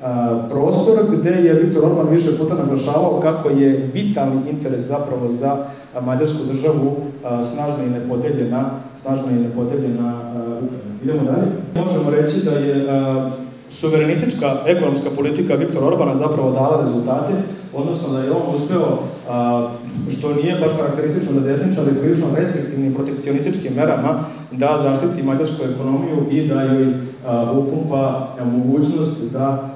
prostor, gde je Viktor Orban više puta naglašavao kako je vitalni interes zapravo za Mađarsku državu snažna i nepodeljena, snažna i nepodeljena Ukrajina. Idemo dalje. Možemo reći da je suverenistička ekonomska politika Viktora Orbana zapravo dala rezultate, odnosno da je on uspeo, što nije baš karakteristično za desničar, ali prilično restriktivnim protekcionističkim merama, da zaštiti mađarsku ekonomiju i da joj upumpa mogućnost da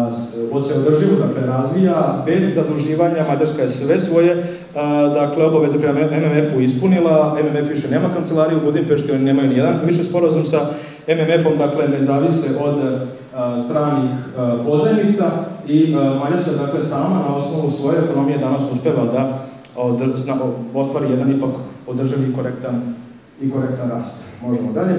se održivo, dakle, razvija bez zaduživanja. Mađarska je sve svoje, dakle, obaveze prema M M F-u ispunila. M M F više nema kancelariju u Budimpešti, oni nemaju nijedan više sporazum sa M M F-om, dakle, ne zavise od stranih pozajmica i Mađarska, dakle, sama na osnovu svoje ekonomije danas uspeva da ostvari jedan ipak održivi i korektan, i korektan rast. Možemo dalje.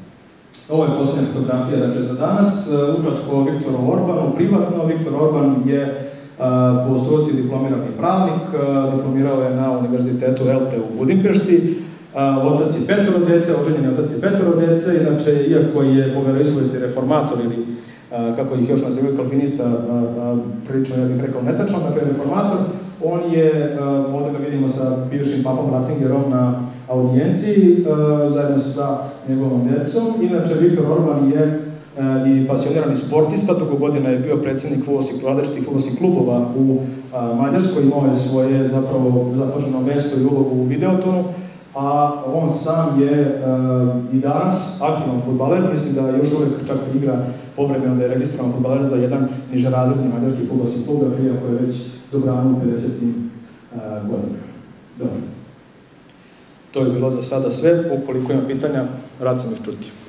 Ovo je posljednja fotografija, dakle, za danas. Ukratko o Viktoru Orbanu. Privatno, Viktor Orban je po struci diplomirani pravnik, diplomirao je na Univerzitetu ELTE u Budimpešti, otac i petoro dece, oženjen je otac i petoro dece, inače, iako je po veroispovesti reformator ili, kako ih još nazivaju, kalvinista, prilično, ja bih rekao, netačno, dakle, reformator, on je, ovdje ga vidimo sa bivšim papom Ratzingerom na audijenciji, zajedno sa njegovom decom. Inače, Viktor Orban je i pasionirani sportista, toliko godina je bio predsjednik različitih fudbalskih klubova u Mađarskoj, imao je svoje zapravo zapaženo mesto i ulogu u Videotonu, a on sam je i danas aktivan fudbaler, mislim da još uvek čak igra povremeno da je registrovan fudbaler za jedan nižerazredni mađarski fudbalski klub, dakle, iako je već dobrano u pedesetim godina. Dobro. To je bilo za sada sve. Ukoliko ima pitanja, rad sam ih čuti.